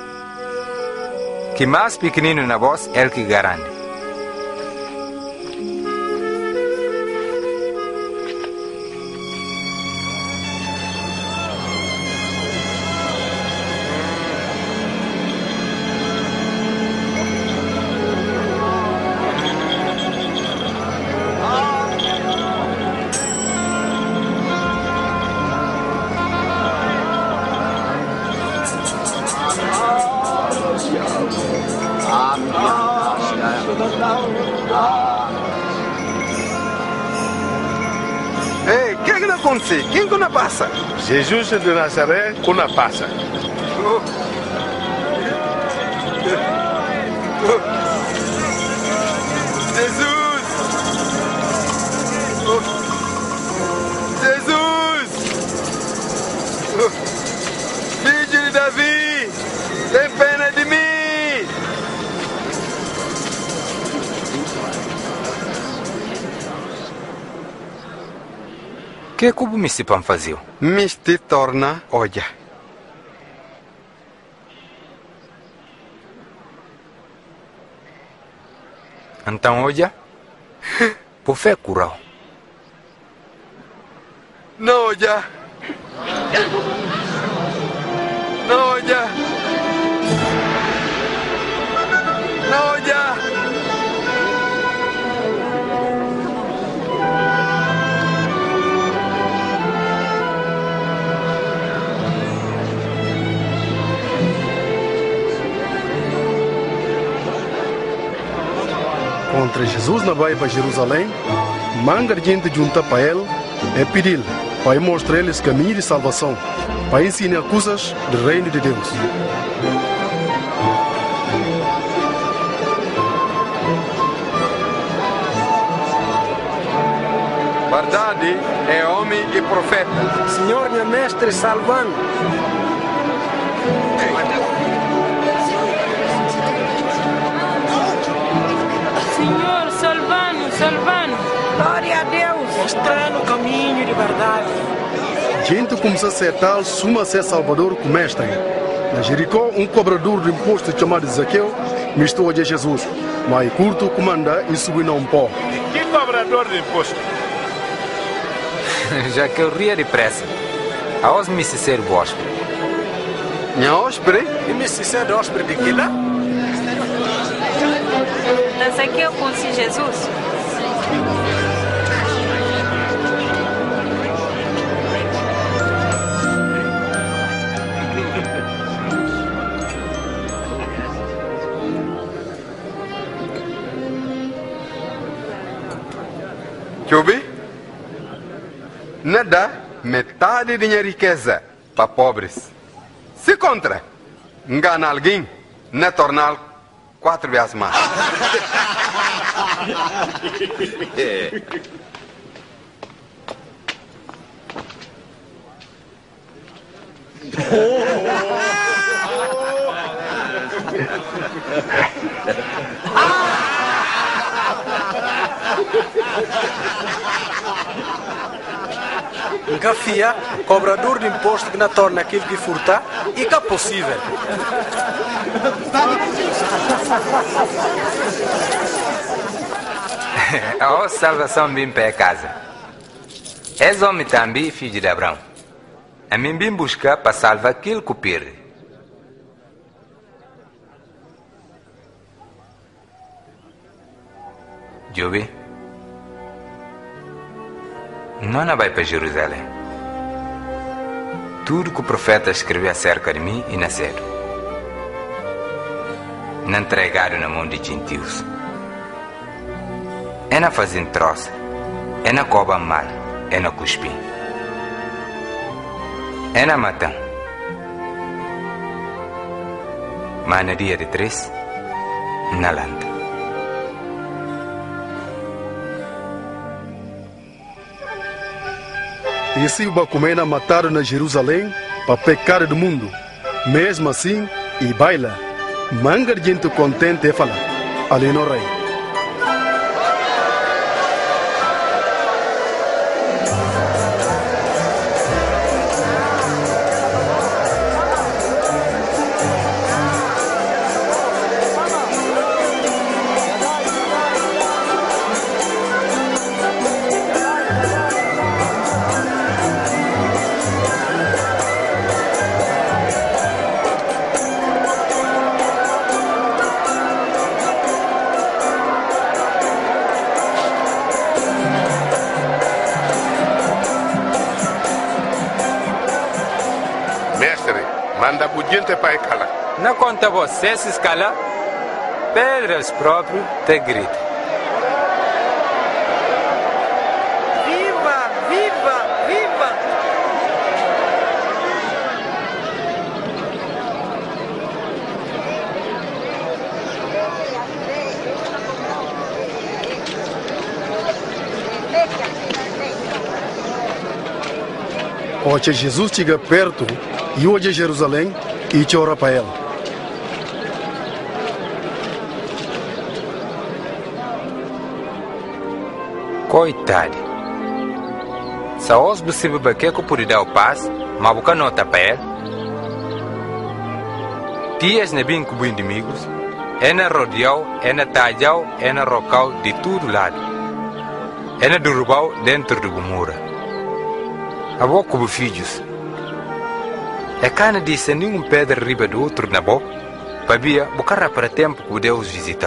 Que mais pequenino na voz é o que garante. Ei, o que é que não acontece? Quem que não passa? Jesus de Nazaré, que não passa. Oh. Oh. Jesus! Oh. Jesus! Oh. Filho de Davi, tem pena de mim! O que é que o me se fazer? Me se torna olha. Então, olha, por fé curau. Não olha. Não olha. Não olha. Contra Jesus na vai para Jerusalém, manga de gente junta para ele é pedir para mostrar eles caminho de salvação, para ensinar coisas do reino de Deus. Verdade é homem e profeta. Senhor, meu mestre, salvando. Senhor, salvando, salvando. Glória a Deus. Mostrando o caminho de verdade. Gente como sacerdotal suma ser salvador com mestre. Na Jericó, um cobrador de imposto chamado Zaqueu mistou a Jesus, mas curto comanda e subiu um pó. Que cobrador de imposto? Já que eu ria depressa, aos me se ser hóspede. Minha hóspede? E me se ser hóspede de que lá? Não sei que eu conheci Jesus. Chobi, não dá metade de minha riqueza para pobres. Se contra, engana alguém, não tornar quatro vezes mais. Gafia, cobrador de imposto que não torna aquilo que furta e que é possível. A salvação bem para casa. És homem também, filho de Abraão. A mim vim buscar para salvar aquilo que perde. Jobe, não vai para Jerusalém. Tudo que o profeta escreveu acerca de mim e nasceram. Não entregaram na mão de gentios. É na fazendo troça, é na cobra mal, é na cuspir. É na matar. Mas no dia de três, na landa. E se o Bacumena mataram na Jerusalém para pecar do mundo, mesmo assim, e baila, manga de gente contente e fala, ali no rei. Manda buginte para escalar. Não conta você se escalar, pedras próprios te grita. Viva, viva, viva! Hoje Jesus chega perto e hoje Jerusalém e chora para ela. Coitado. Se os possível que eu pude dar o passo, mas boca nota para ele. Tias ne bem com inimigos, é na rodeal, é na tajal, é na rocal de todo lado. É na derrubal dentro do muro. A boca como filhos. É cana disse nenhum pedra riba do outro na boca, para via bocarra para tempo que Deus visitar.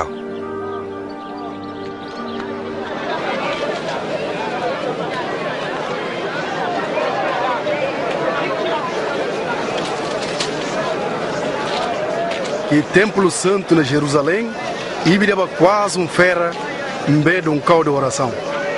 E templo santo na Jerusalém, e virava quase um ferra, em vez de um cal de oração.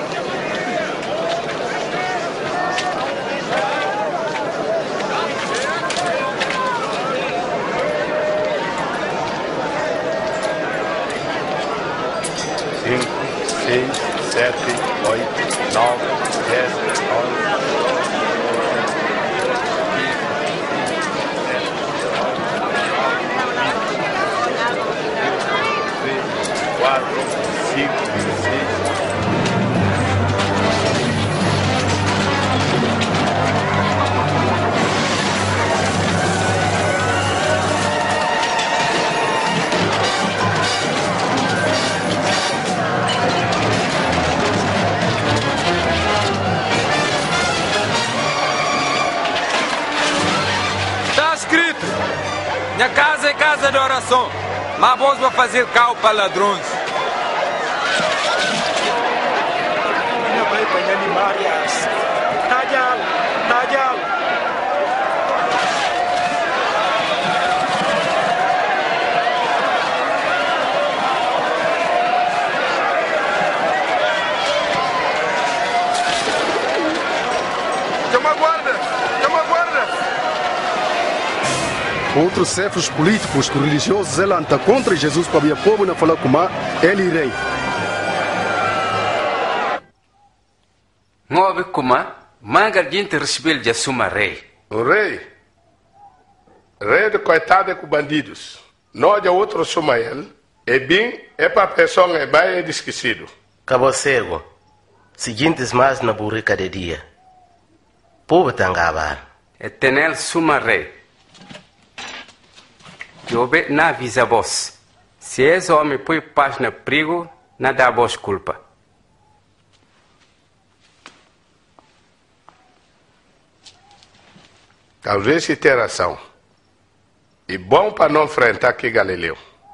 seis, sete, oito, nove, dez, onze. quatro, cinco, seis. Está escrito: minha casa é casa de oração, mas vós vou fazer cal para ladrões. Outros chefes políticos e religiosos zelanta contra Jesus para o povo na falar como ele rei. Ngobe kuma mangar gente recebeu de suma rei. O rei? Rei de coitado com bandidos. Nós é outro suma ele. E bem, é para a pessoa é bem esquecido. Cabo cego. Seguintes mais na burrica de dia. Povo tangabar. É tenel suma rei. Jobe na avisa vos. Se esse homem põe paz na perigo, não dá vos culpa. Talvez se tenha razão. E bom para não enfrentar aqui Galileu.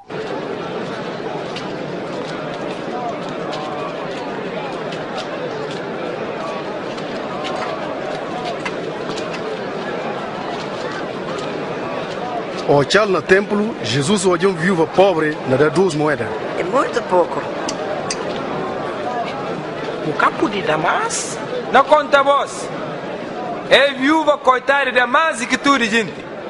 Ao chal no templo, Jesus olhou uma viúva pobre na dar duas moedas. É muito pouco. O campo de Damas? Não conta vos. É viúva coitada de Damas e que tudo gente.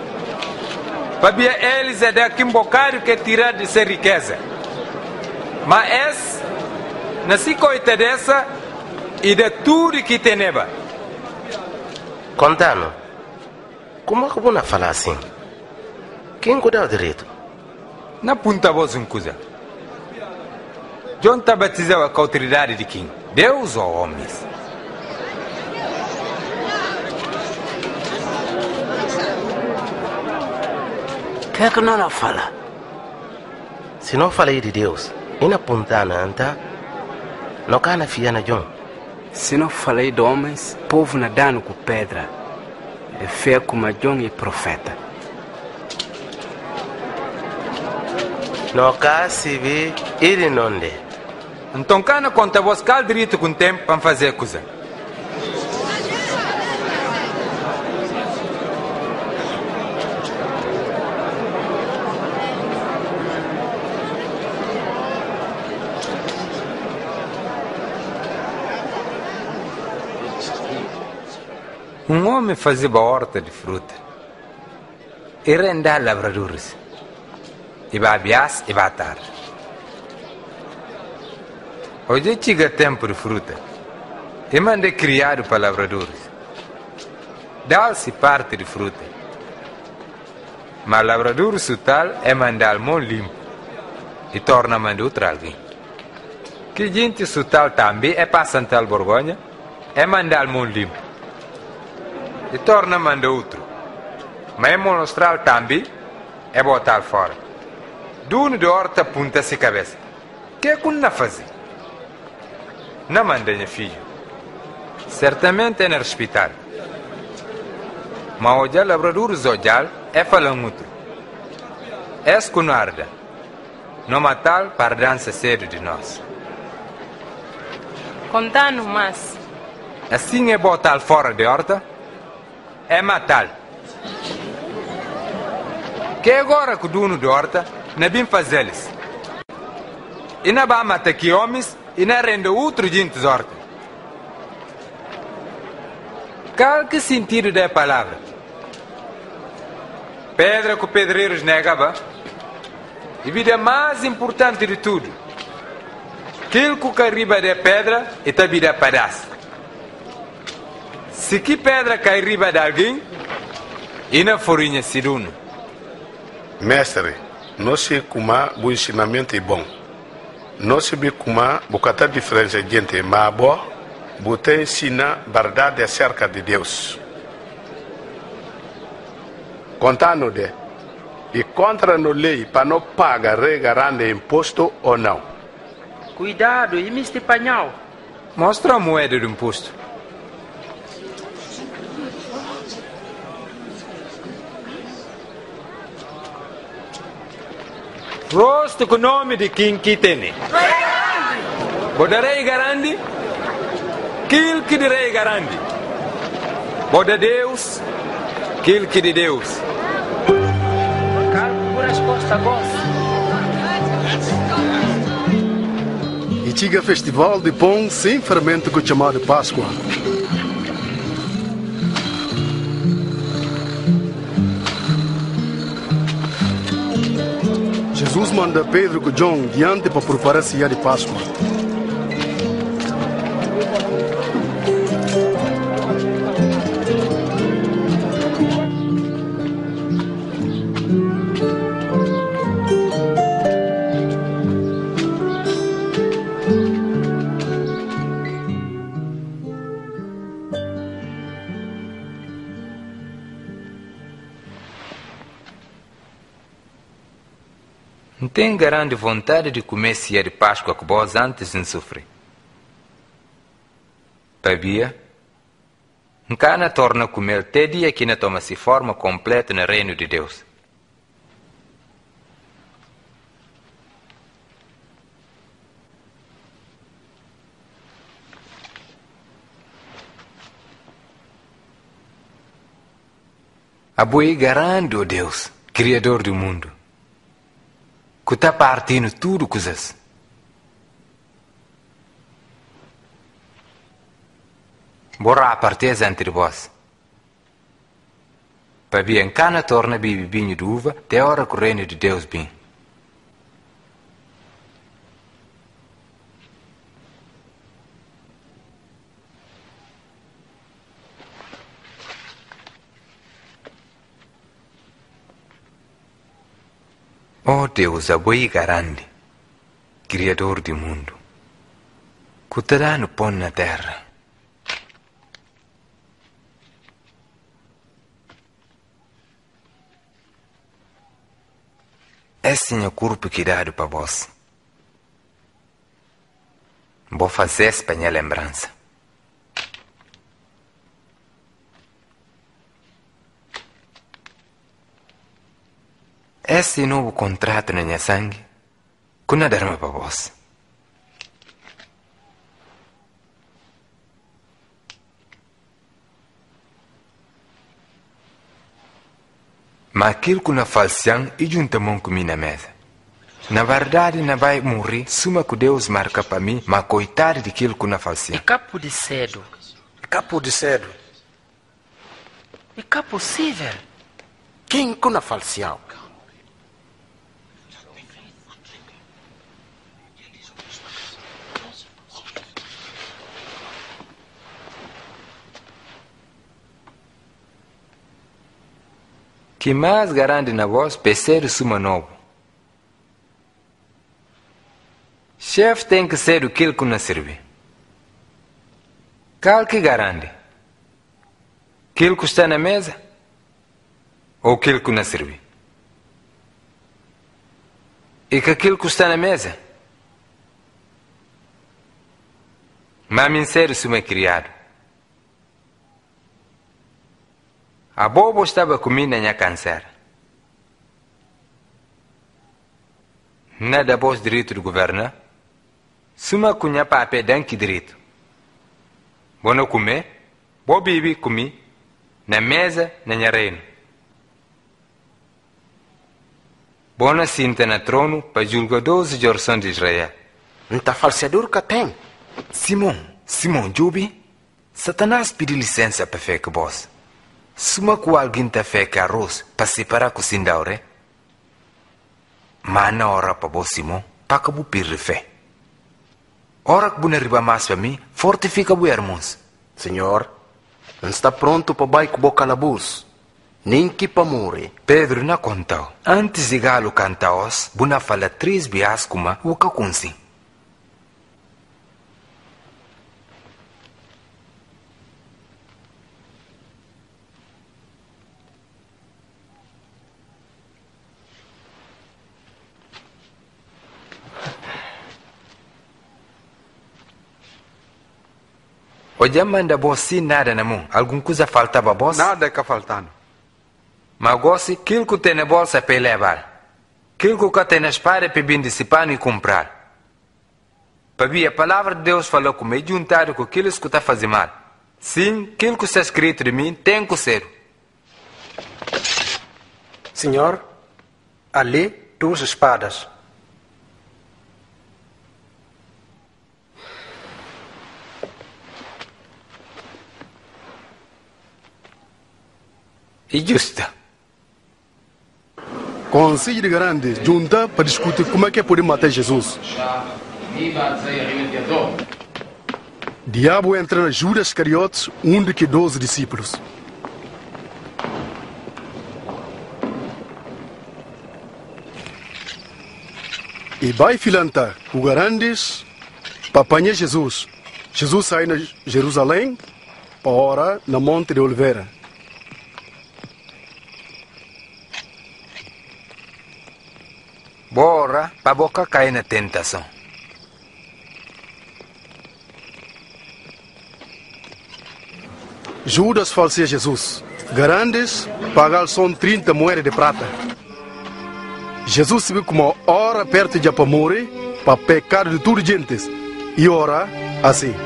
Para eles é daqui um bocado que tirar de ser riqueza. Mas essa, nasci coitada dessa e de tudo que tem neba. Contando, como é que você fala assim? Quem cuida o direito? Na punta voz um coisa. John está batizado com a autoridade de quem? Deus ou homens? O que é que não fala? Se não falei de Deus, e na puntana anta, não cana fia na John. Se não falei de homens, povo nadando com pedra. É fé como John e profeta. No caso, vi ele não de. Então, cana conta vos cal direito com tempo para fazer coisa. Um homem fazia uma horta de fruta. E renda lavradores. E vai bias e vai tarde. Hoje chega tempo de fruta. E manda criado para lavradores. Dá-se parte de fruta. Mas lavrador sutal é mandar mão limpo. E torna mandar outra alguém. Que gente sutal também é passando tal borgonha. É mandar mão limpo. E torna mandar outro. Mas é monostral também é botar fora. Dono de horta punta-se cabeça. Que é que não faz? Não manda minha filho. Certamente é no hospital. Mas hoje o labrador zojal é falando outro. É que não arda. Não matar para dança cedo de nós. Contando mais. Assim é botar fora de horta. É matar. Que agora que o dono de horta não bem fazê-los. E não vai matar aqui homens e não rende outro gente de horta. Qual que sentido da palavra? Pedra que pedreiros negava. E vida mais importante de tudo. Aquilo que arriba da pedra e a vida pedaço. Se que pedra cai riba de alguém, e não forinha siruno. Mestre, não se kuma o ensinamento é bom. Não se be kuma bocata diferença gente, mas bom, você ensina verdade acerca de Deus. Contando de, e contra no lei para não pagar regarande imposto ou não. Cuidado, e mister Panhal. Mostra a moeda do imposto. Rosto com o nome de quem que tem. Boda rei garante, quil que de rei garante. Boda Deus, quil que de Deus. Calma por as costas, gosto. E chega festival de pão sem fermento que é chamado Páscoa. Jesus manda Pedro com João diante para preparar a ceia de Páscoa. Não tem grande vontade de comer ceia de Páscoa com vós antes de sofrer. Sabia? Nunca torna a comer até dia que não toma-se forma completa no reino de Deus. Aboi garante, oh Deus, Criador do mundo, que está partindo tudo coisas. Borra a parteza entre vós. Para bem cana torna bibi vinho de uva, até a hora que o reino de Deus vem. Oh Deus, aboi grande, Criador do mundo, que te dá no pão na terra. Esse é o corpo que dado para vós. Vou fazer essa minha lembrança. Esse novo contrato na minha sangue, que não dará para vós. Mas aquilo que não falsiam e juntamente comigo na mesa. Na verdade, não vai morrer, suma que Deus marca para mim, mas coitado daquilo que não falsiam. E capo de cedo. E capo de cedo. E cá possível. Quem que não falsião? Que mais garante na voz perceber suma novo. Chefe tem que ser aquilo que não serve. Qual que garante? Aquilo que está na mesa? Ou aquilo que não serve? E que aquilo que está na mesa? Mas mim ser suma criado. A bobo estava comigo na minha câncer. Nada vos direito do governo. Suma cunha papel dan que direito. Bono comer, bo bibi comi, na mesa, na minha reino. Bona cinta na trono para julgar doze jorções de Israel. Não está falseador que tem. Simão, Simão, Jubi, Satanás pediu licença para fé que vós. Suma que alguém te fez arroz para separar com o sindaure, mas na hora para vós, Simão, para que você pire fé. Hora que você arriba mais para mim, fortifica os irmãos. Senhor, não está pronto para baixo com o calabouço, nem que para morrer. Pedro não contou. Antes de galo cantar-os, você fala três vezes como o que consigo. Hoje manda você nada na mão. Alguma coisa faltava a vós? Nada que faltando. Mas gosto aquilo que tem na bolsa para levar. Aquilo que tem na espada para vir dissipar e comprar. Para ver a palavra de Deus falou comigo juntado com aquilo que está fazendo mal. Sim, aquilo que está escrito de mim tem que ser. Senhor, ali duas espadas. E justa. Conselho de Grandes junta para discutir como é que pode matar Jesus. Diabo entra na Judas Iscariotes, um de que doze discípulos. E vai filanta o Grandes para apanhar Jesus. Jesus sai na Jerusalém para orar na Monte de Oliveira. Bora para boca cair na tentação. Judas falseia Jesus. Grandes pagar só trinta moedas de prata. Jesus se viu como ora perto de para morrer, para pecado de tudo gentes, e ora assim.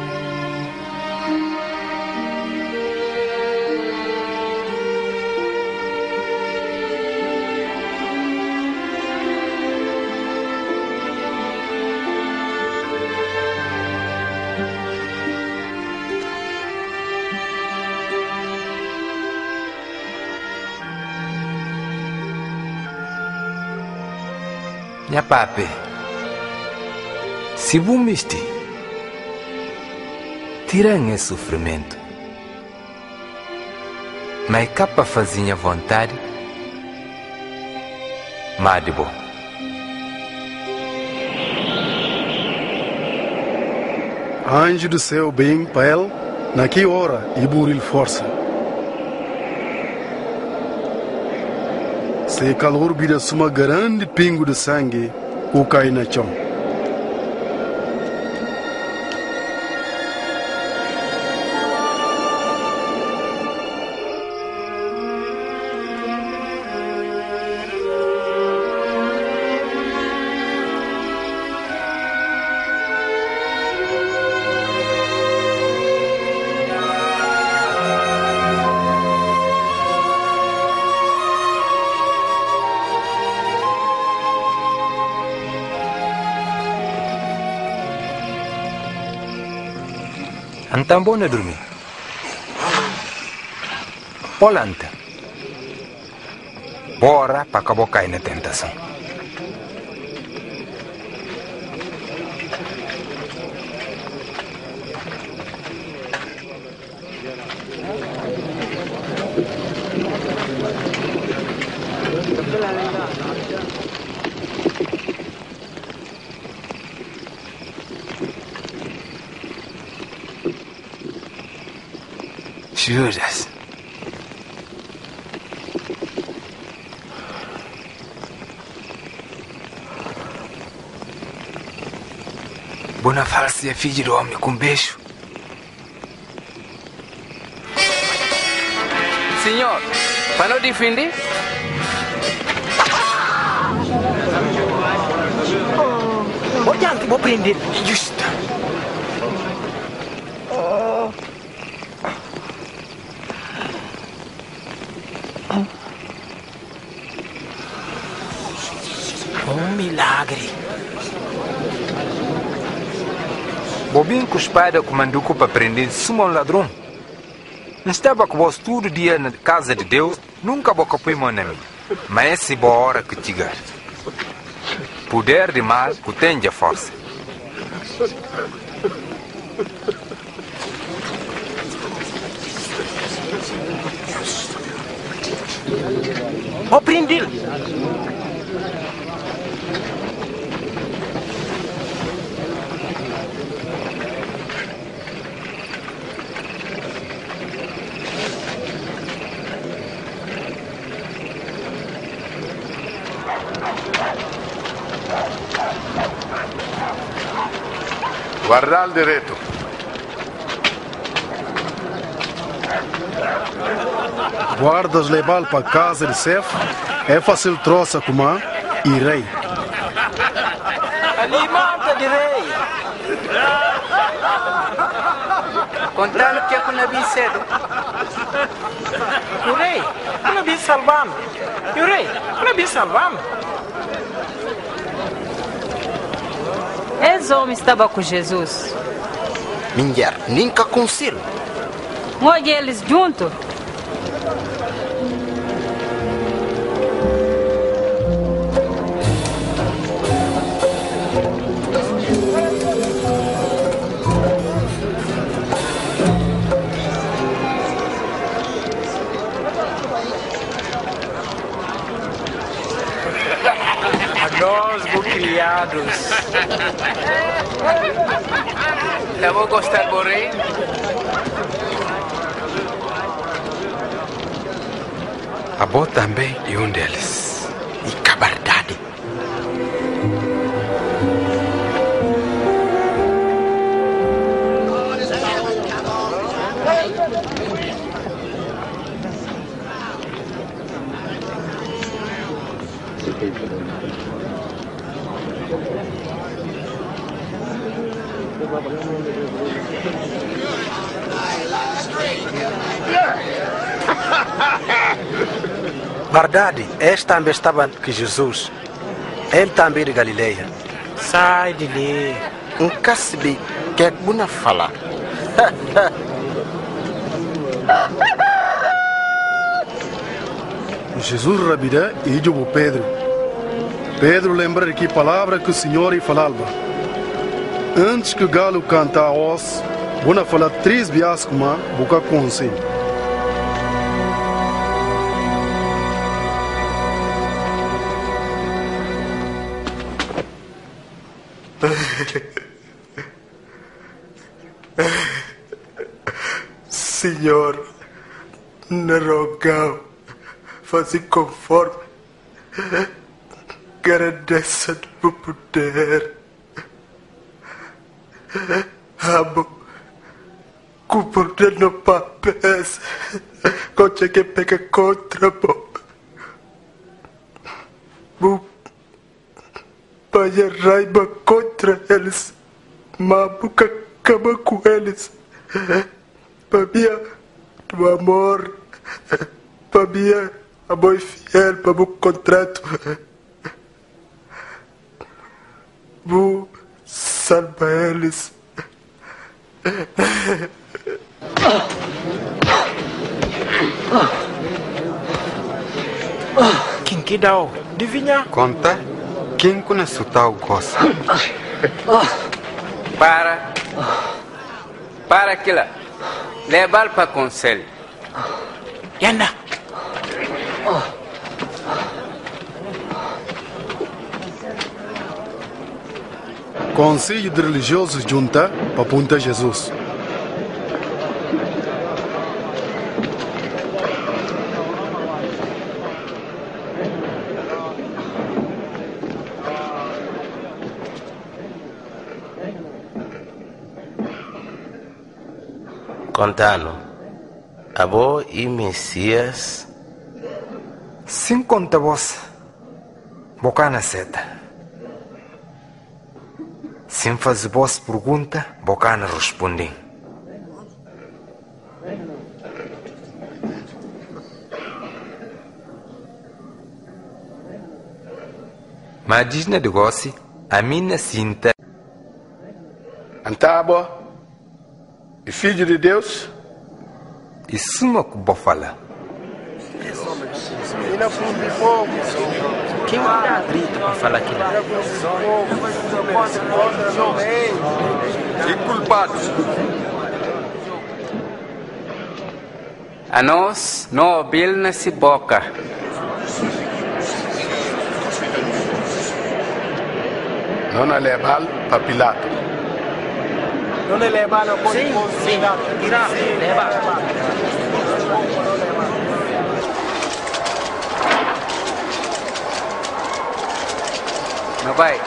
Minha papi, se vumiste, tiram esse sofrimento. Mas capa fazinha vontade, mas de bom. Anjo do céu bem para ele, naquela hora, e buril força. Se calor vira uma grande pingo de sangue, o cai na chão. Então, bom dormir. Polanta. Bora para acabar cair na tentação. Judas. Bonafalce é filho do homem com beijo. Senhor, para não defender? Oh, olha, vou prender. Justo. Um milagre. Bobinho com espada comandou para prender suma um ladrão. Não estava com você todo dia na casa de Deus, nunca vou capir meu nome. Mas essa é boa hora que chegar. Poder de mal que tem a força. Vou prender. Guardar direito. Guardas levar para casa de Sef, é fácil troça como e rei. Alimenta de rei. Contando que é com o Nabi cedo. O rei, o Nabi salvando. E o rei, o Nabi salvando. Esse homem estava com Jesus. Mulher, nunca consigo. Olha eles juntos. Eu vou gostar do rei. A boa também é um deles. E cabardade. Verdade, esta também estava que Jesus. Ele também de Galileia. Sai de ali. Um casbi que é buna falar. Jesus rabida e digo Pedro. Pedro lembra que palavra que o Senhor lhe falava. Antes que o galo canta a os, buna falar três vezes como boca conselho. Senhor, na rogão, faze conforme agradeça do poder. Amo, com poder no papel, contra que pega contra o Pai raiva contra eles, mas nunca acaba com eles. Para do amor, para amor fiel, para o contrato. Vou salvar eles. Quem que dá? Adivinha? Conta. Quem conhece o tal gosta? Para. Para aquilo. Leva-lo para conselho. Yana. Conselho de religiosos junta para apontar Jesus. Contando, Abo e Messias. Sim, conta vos. Boca na seta. Sim, faz vos pergunta, boca na responde. Mas diz na negócio, a minha cinta. Antabo, e filho de Deus? Isso não que vou falar. Quem manda grito para falar aquilo? E culpado? A nós não ouvir nessa boca. Não é levar para Pilato. Não é levar para Pilato. Sim, sim. Irá, leva. Não vai.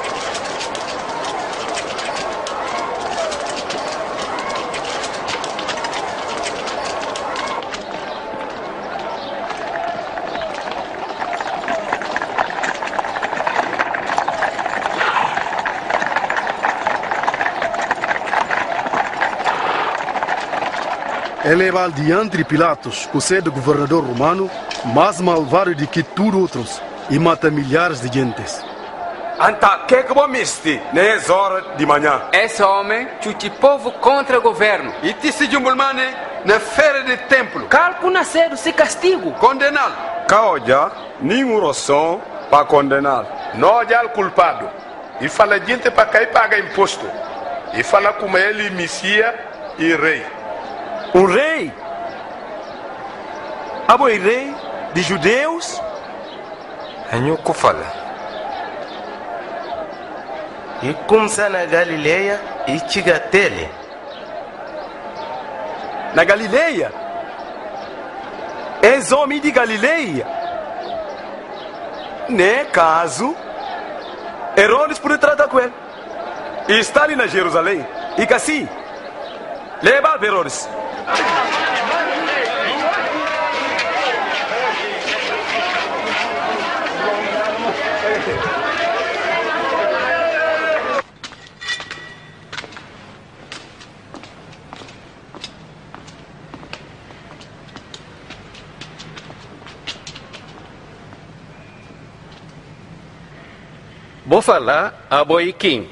Ele vai diante de Pilatos, que é o governador romano, mais malvado do que todos outros, e mata milhares de gentes. Anta, que que vou misti nessa hora de manhã? Esse homem chuti povo contra o governo. E te se jumulmane na feira de templo. Calco nascer se castigo. Condená-lo. Caoja, nenhum roção para condenar. Não é o culpado. E fala gente para cair paga imposto. E fala como ele Messias e rei. Um rei? Abo é rei de judeus? Anho que fala. E começa na Galileia e chega até ele. na Galileia. És homem de Galileia. Nem caso Herodes pode tratar com ele. E está ali na Jerusalém. E que assim, leva a Herodes. Vou falar a Boiquim.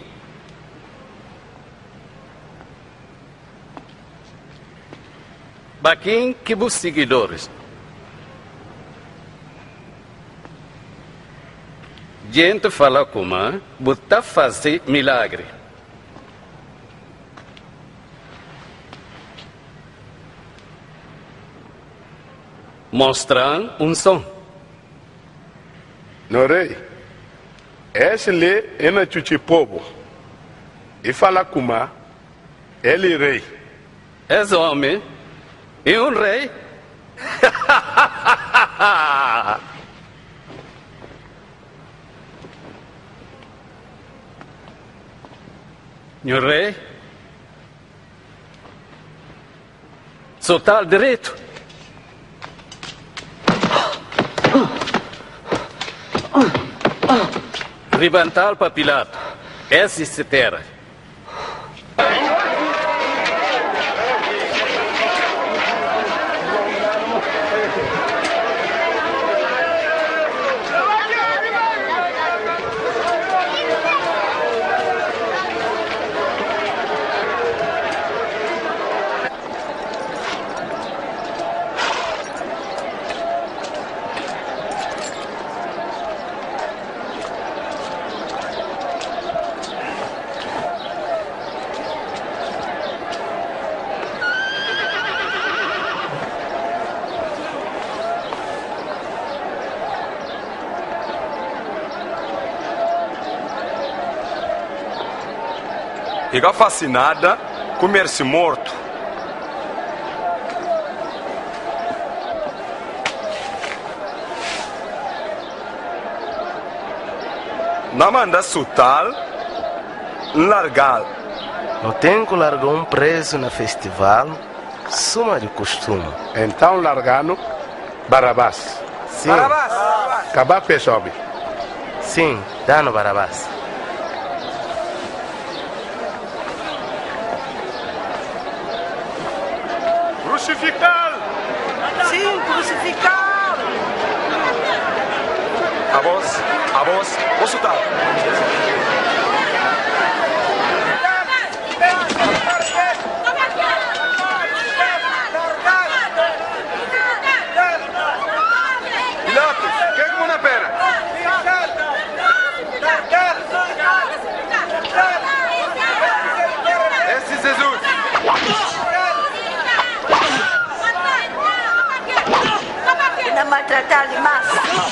Baquim que os seguidores. Gente fala como botar fazer milagre. Mostrar um som. No rei. Esse lê é na chuchi povo. E fala como ele rei. És homem e um rei. E o rei só tal direito. Levantar para Pilato. Essa se terra. Fica fascinada com esse morto. Não manda sutal, largar. Não tem que largar um preso no festival, suma de costume. Então largando Barabás. Sim. Barabás. Acabar pessoal. Sim, dá no Barabás. Crucificá-lo! Sim, crucificá-lo! A voz, a voz, vou soltar. Pilatos, que é na pera? Esse Jesus. Não maltratar-lhe mais.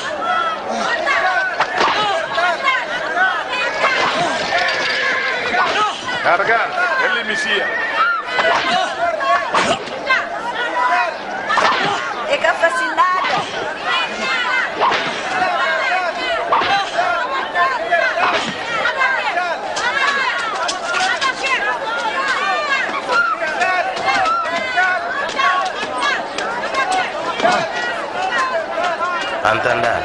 Cargar, ele Messias. É que fascinado. Entendeu?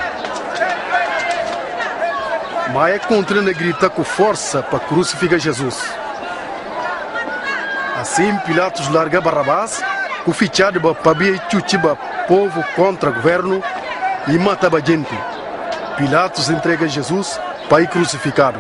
Mas é contra a grita com força para crucificar Jesus. Assim Pilatos larga Barrabás, com fichado para bia chuchiba povo contra o governo e matava gente. Pilatos entrega Jesus para ir crucificado.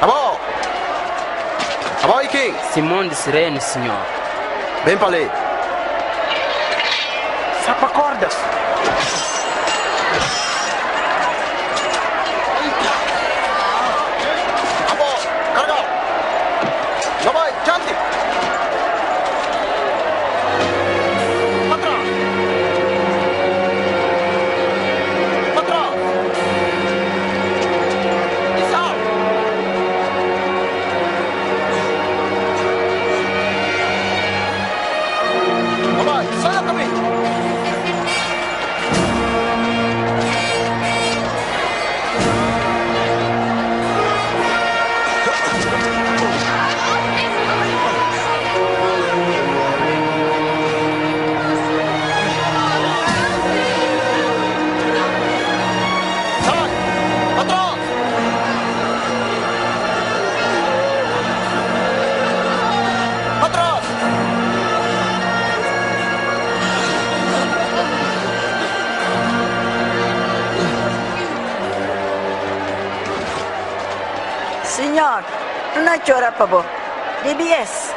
Abo! Abo Iking! Simão de Sirene, senhor. Bem para ali. Sapa cordas. Abo! Carga! Já vai, Chanti! Patra! Patra! Isao! Vai, sai também! Senhor, não é chora, pabo. D B S.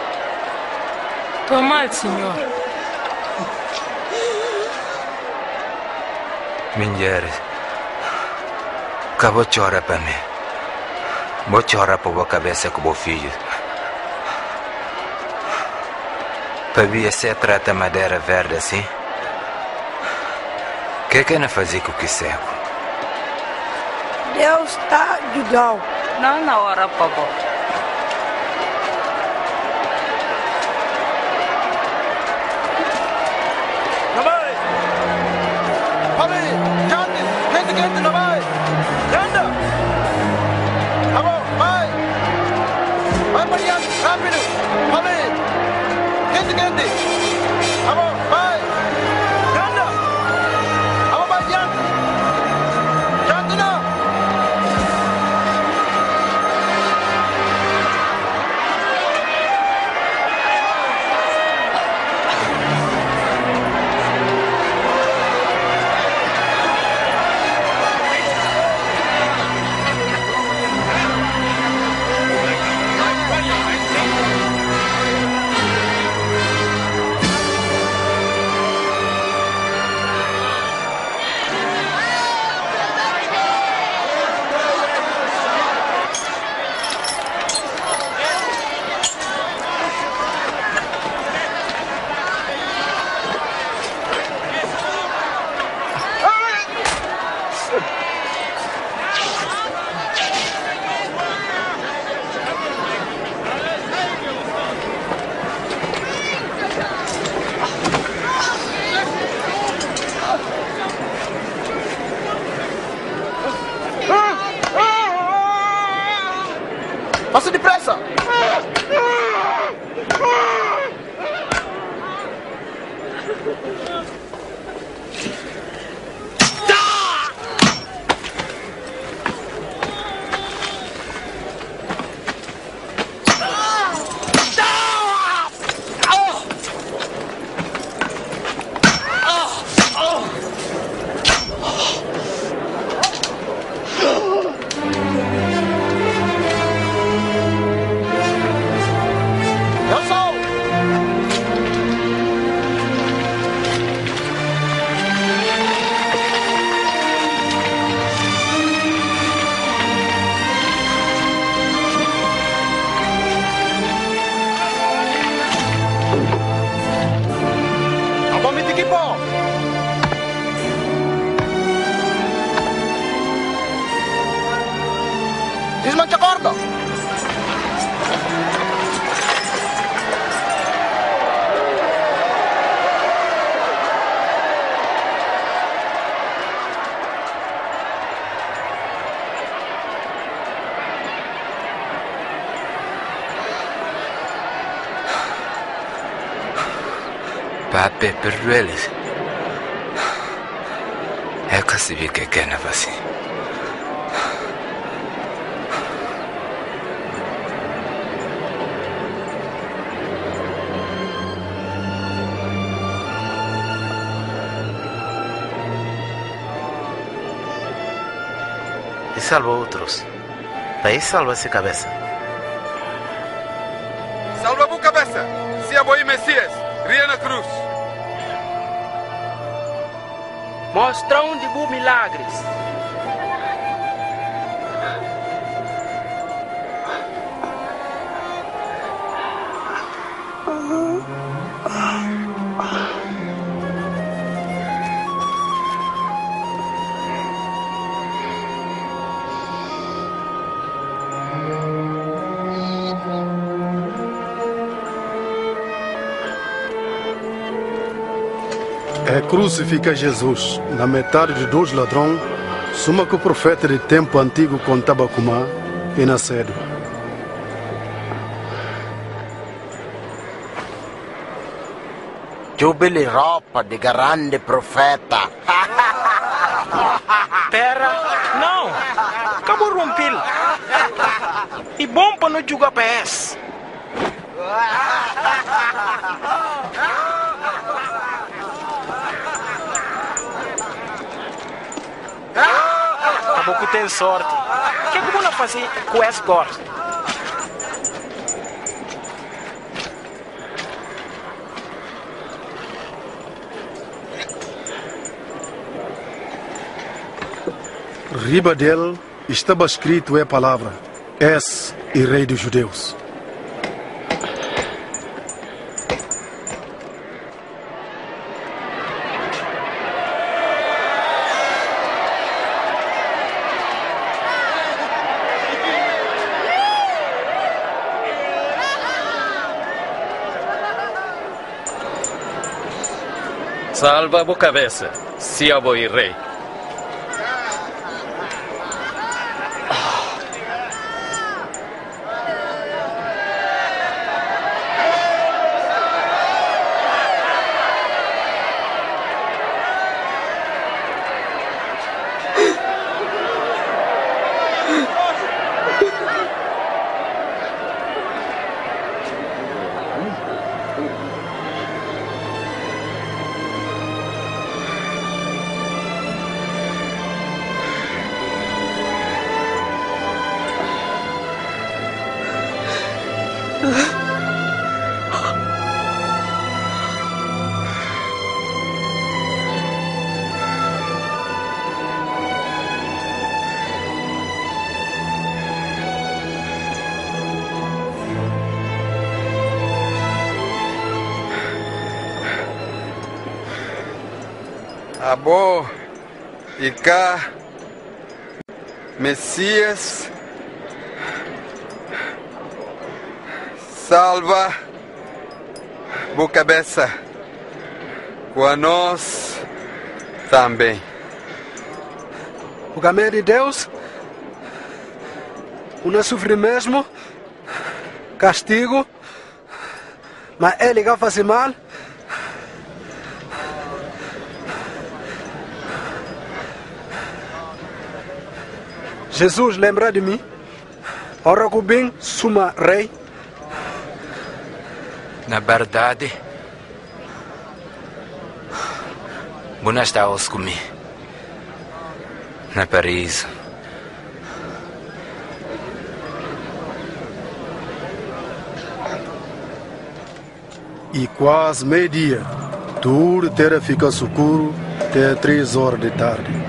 Tô mal, senhor. Minha acabou de chorar para mim. Vou chorar para a cabeça com o filho. Para vir se trata madeira verde assim. O que é que não fazer com o que seco? Deus está ajudando. Não na hora, pabo. Não vai! Papi! Chanti! Quente, quente, não vai! Anda! Abo, vai! Vai para diante, rápido! Papi! Quente, quente! Abo, vai! Anda! Abo, vai diante! Chanti, não! Passa depressa! Desmancha a corda! Pape perrueles. É que se vê que é na vacina. E salva outros. Aí salva-se cabeça. Salva a cabeça. Se a boi Messias, ria na cruz. Mostra um de bu milagres. É crucifica Jesus na metade de dois ladrões, suma que o profeta de tempo antigo contava como e nascido. Jubile roupa de grande profeta. Pera, não, acabou rompil. E bom para não jogar P S. Acabou que tem sorte. O que é que eu vou fazer com esse gordo? Riba dele estava escrito a palavra: És e Rei dos Judeus. Salva a cabeça, sia boi rei. Abo e cá, Messias, salva a cabeça, com a nós também. O caminho de Deus, o não sofre mesmo, castigo, mas ele que faz mal. Jesus lembra de mim, ora que bem suma rei. Na verdade, você está comigo na Paris. E quase meio-dia, tudo terá ficado escuro até três horas da tarde.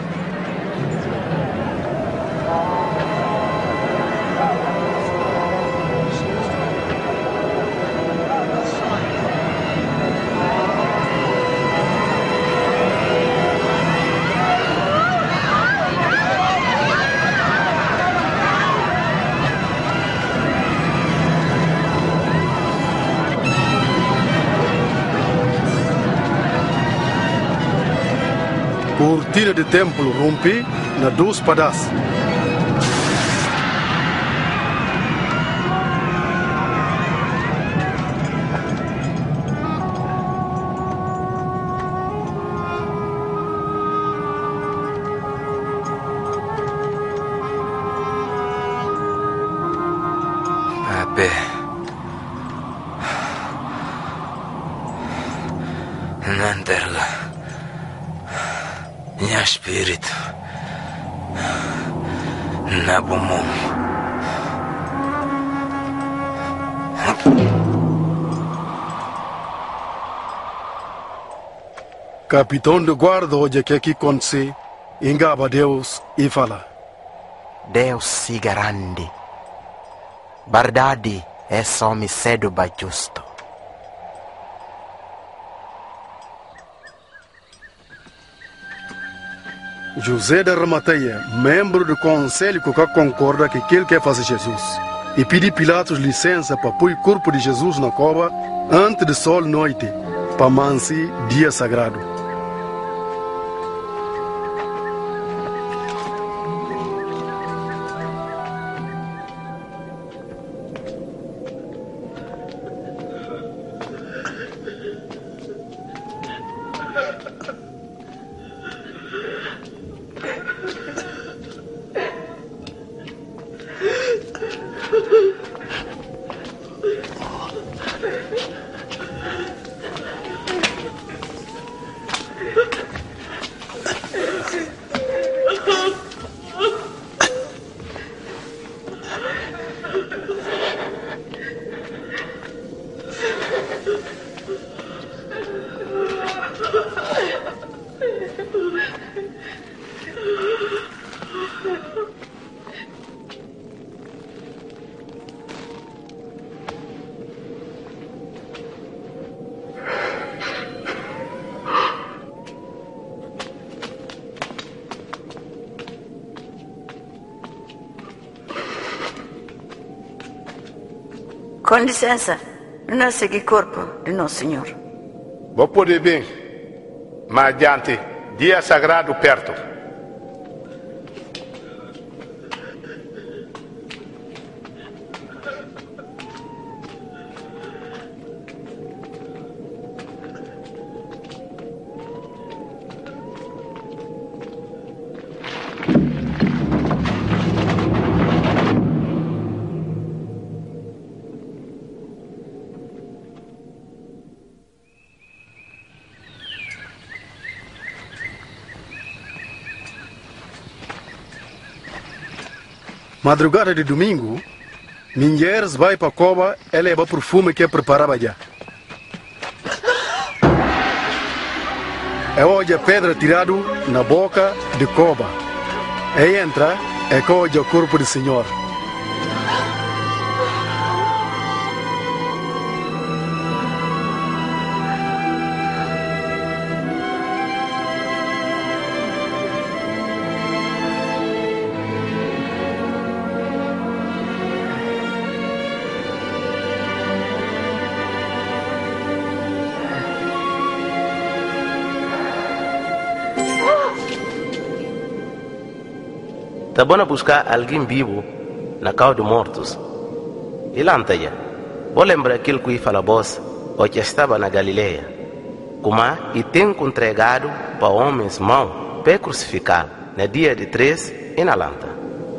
Cortina de templo rompe na dois pedaços. Pape, não enterga. Minha espírito na bom Capitão de guarda hoje que aqui conse, engaba Deus e fala. Deus se grande. Verdade é só me cedo ba justo. José de Arimateia, membro do conselho que concorda que ele quer fazer Jesus, e pedi Pilatos licença para pôr o corpo de Jesus na cova antes de sol noite, para mansi dia sagrado. Com licença, não segui corpo de Nosso Senhor. Vou poder bem, mas adiante, dia sagrado perto. Madrugada de domingo, mulheres vai para a cova e leva perfume que preparava já. É hoje a pedra tirado na boca de cova. E entra e coge o corpo do Senhor. Tá bom buscar alguém vivo na cauda de mortos. E lá anteia, vou lembrar aquilo que fala vós, o que estava na Galileia. Como e tem entregado para homens mão para crucificar no dia de três e na lanta.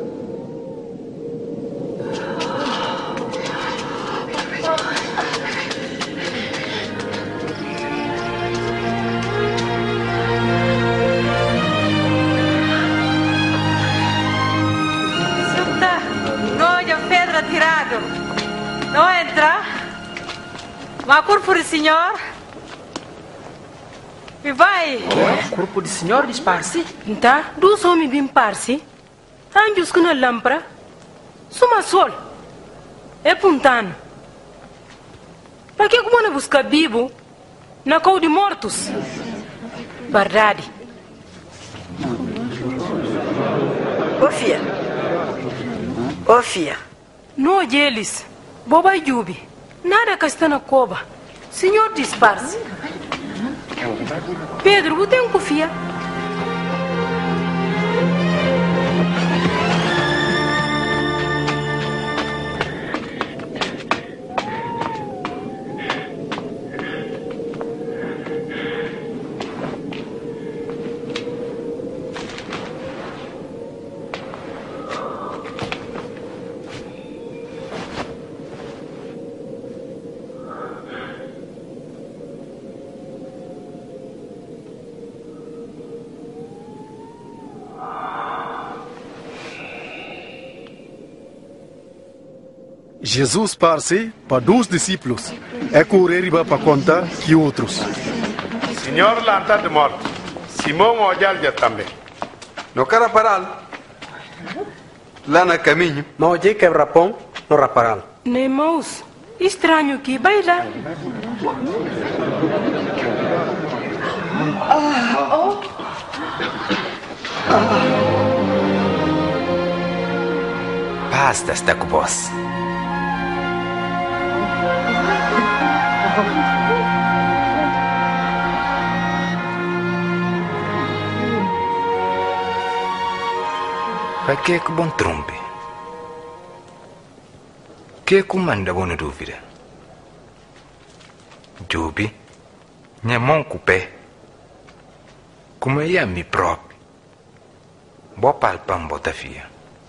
Não entra, mas o corpo do Senhor e vai. O corpo do Senhor disparce? Então, dois homens bem parse, anjos com a lâmpada, suma sol, é puntano. Para que como não busca vivo na cauda de mortos? Verdade. Ô filha, ô filha. Não eles. Boba e Jubi, nada que está na cova. Senhor disfarce. Pedro, você tem confia? Jesus parse para dois discípulos, é correr para contar que outros. Senhor lanta de morte. Simão Ojal já também. No cara paral. Lá na caminho. Mas hoje quebra pão no raparal. Nem moço. Estranho que vai lá. Ah, oh. Basta está com vós. Para que é que bom trompe? Que comanda boa dúvida? Jubi, minha mão com o pé. Como é a mim próprio. Boa palpam bota fia.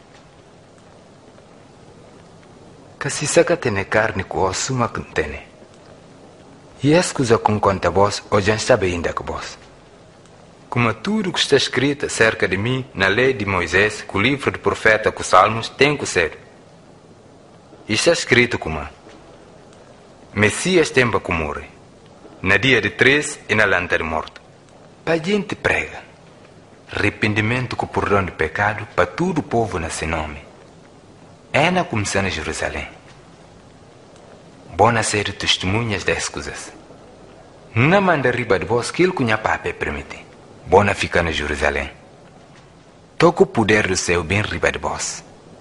Que se saca tem carne com osso, mas que tem. E é escusa com conta vós, ou já está bem ainda com vós. Como tudo que está escrito acerca de mim na lei de Moisés, com o livro do profeta, com os salmos, tem que ser. E está escrito como Messias tem para morrer, na dia de três e na lanta de morte. Para a gente prega arrependimento com perdão de pecado para todo o povo nesse nome. É na começar em Jerusalém. Bona ser testemunhas das coisas. Não manda riba de vós que ele cunha pape permite. Bona fica na Jerusalém. Toca o poder do céu bem riba de vós.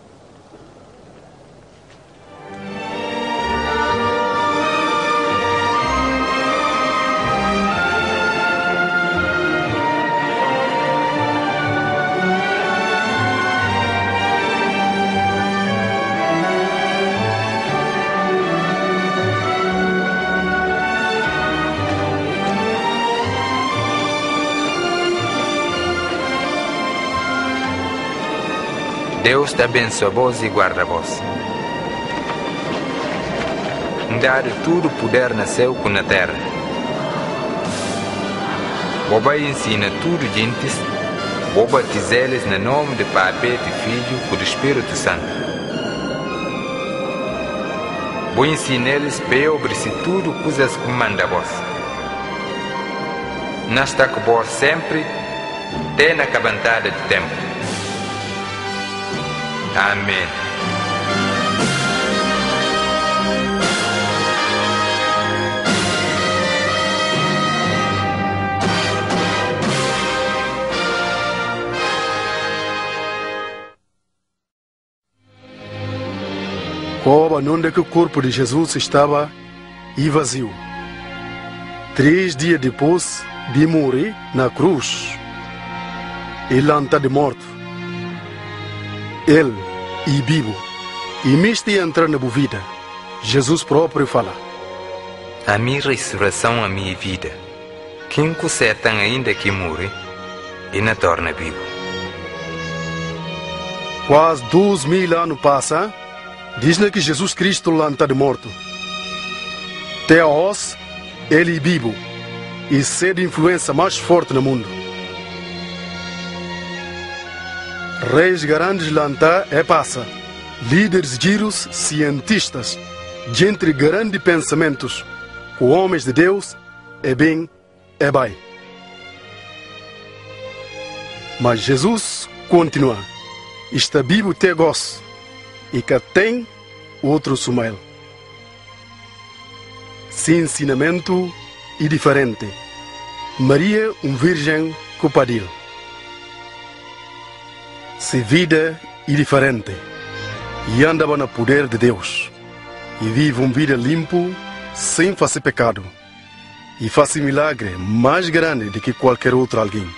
Deus te abençoe vós e guarda vós. Dar tudo poder na céu como na terra. Boba ensina tudo gentes, boba batizá-los no nome do Pai, do Filho e do Espírito Santo. Vou ensinar-lhes para obedecer tudo coisas que manda vós. Nós está com vós sempre, até na cabantada de tempo. Amém. Oba, onde que o corpo de Jesus estava e vazio. Três dias depois de morrer na cruz, ele está de morto. Ele e vivo, e mesmo entra na vida, Jesus próprio fala. A minha ressurreição, a minha vida. Quem conserta ainda que morre, e não torna vivo. Quase dois mil anos passam, dizem que Jesus Cristo lá está de morto. Até hoje, ele é vivo, e ser de influência mais forte no mundo. Reis grandes lanta é passa, líderes giros, cientistas, gente de grandes pensamentos, com homens de Deus é bem, é bem. Mas Jesus continua, está vivo até gosto, e que tem outro sumeiro. Sem ensinamento e diferente. Maria, um virgem copadil. Se vida é diferente e andava no poder de Deus e vive uma vida limpo sem fazer pecado e faz milagre mais grande do que qualquer outro alguém.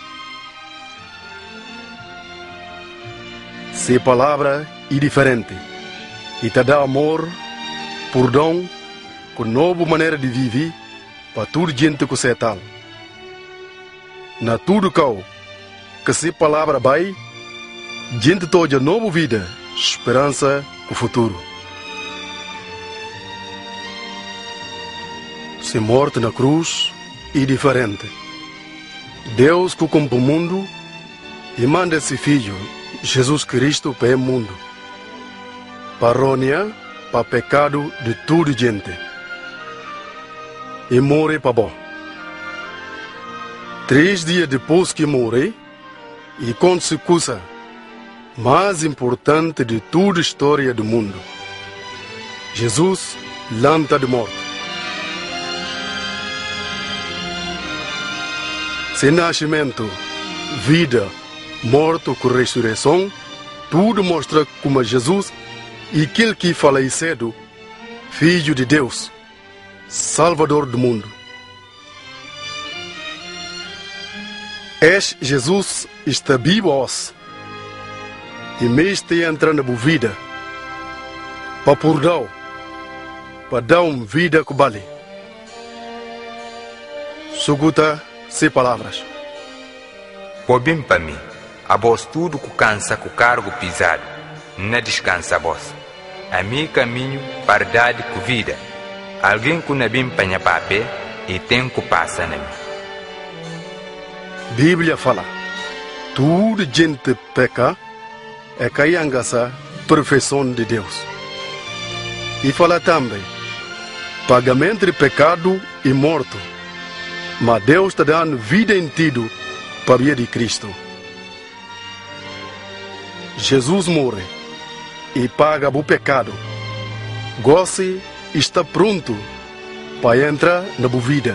Se a palavra é diferente e te dá amor, perdão, com nova maneira de viver para toda gente que se é tal. Na tudo que se a palavra vai, gente toda nova vida, esperança o futuro. Se morte na cruz é diferente. Deus que comprou o mundo e manda esse filho, Jesus Cristo, para o mundo. Parónia para pecado de toda gente. E morre para bom. Três dias depois que morri, e consequência mais importante de toda a história do mundo, Jesus lanta de morte. Sem nascimento, vida, morte com ressurreição, tudo mostra como Jesus e aquele que falei cedo, Filho de Deus, Salvador do mundo. És Jesus está vivo hoje, e mestre entra na vida, para por dar, para dar uma vida que vale. Suguta sem palavras. Pobim para mim, a vós tudo que cansa com o cargo pisado, não descansa a vós. A mim caminho, verdade com vida. Alguém que não bim para papé e tem que passar na mim. Bíblia fala, tudo gente peca é caiangasa perfeição de Deus. E fala também, pagamento de pecado e morto, mas Deus está dando vida em tudo para via de Cristo. Jesus morre e paga o pecado. Goste está pronto para entrar na vida.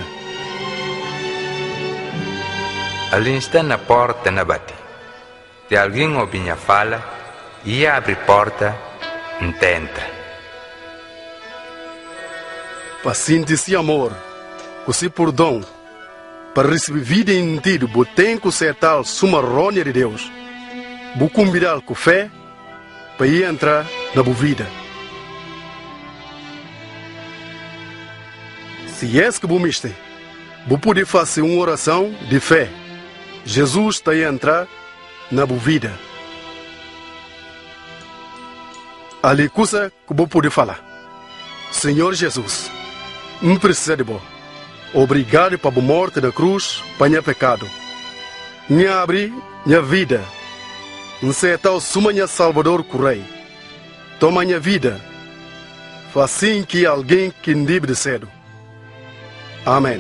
Ali está na porta na bate. Se alguém ouvir minha fala e abre porta, não entra. Para sentir amor, com perdão, para receber vida em ti, você tem que acertar sua rônia de Deus. Você convidar com fé para entrar na vida. Se é que você está, você pode fazer uma oração de fé. Jesus está a entrar na vida. Ali coisa que você pode falar. Senhor Jesus, não precisa de você. Obrigado pela morte da cruz para meu pecado. Me abre minha vida. Aceita o suma minha Salvador Correio. Toma minha vida. Faz assim que alguém que deve de cedo. Amém.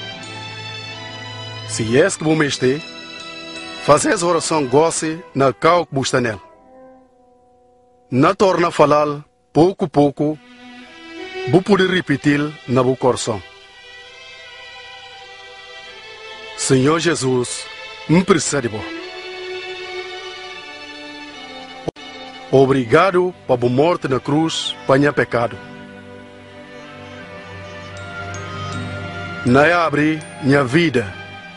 Se é que você está, faz essa oração goce na cal que você nela. Não torna a falar pouco a pouco, você pode repetir na seu coração. Senhor Jesus, não precisa de você. Obrigado pela morte na cruz para meu pecado. Não abre minha vida.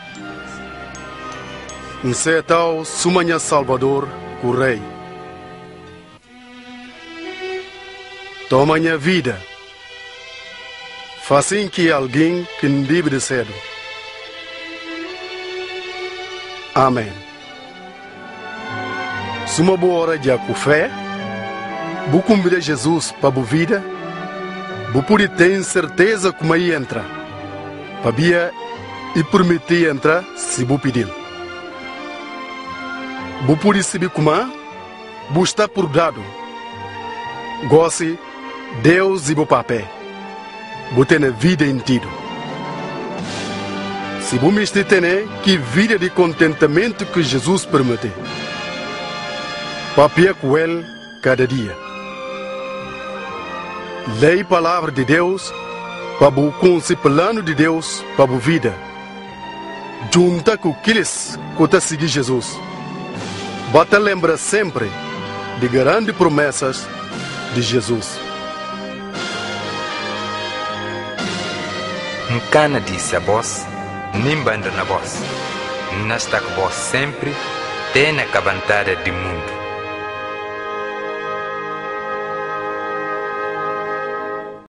Aceita suma minha Salvador Correio. Toma minha vida. Faz assim que alguém que não deve de cedo. Amém. Se uma boa hora de com fé, você convida Jesus para a vida, você pode ter certeza como aí entra, para via e permitir entrar se você pedir. Você pode saber como você está por dado. Goste Deus e o papel. Você tem a vida em ti. Se você tem que vida de contentamento que Jesus permite. Papel com ele cada dia. Leia a palavra de Deus para o conhecer plano de Deus para a vida. Junta com aqueles que estão seguindo Jesus. Bata lembra sempre de grandes promessas de Jesus. Nkana disse a vós, nem banda na vós. Nesta com vós sempre, tem a cabantada do mundo.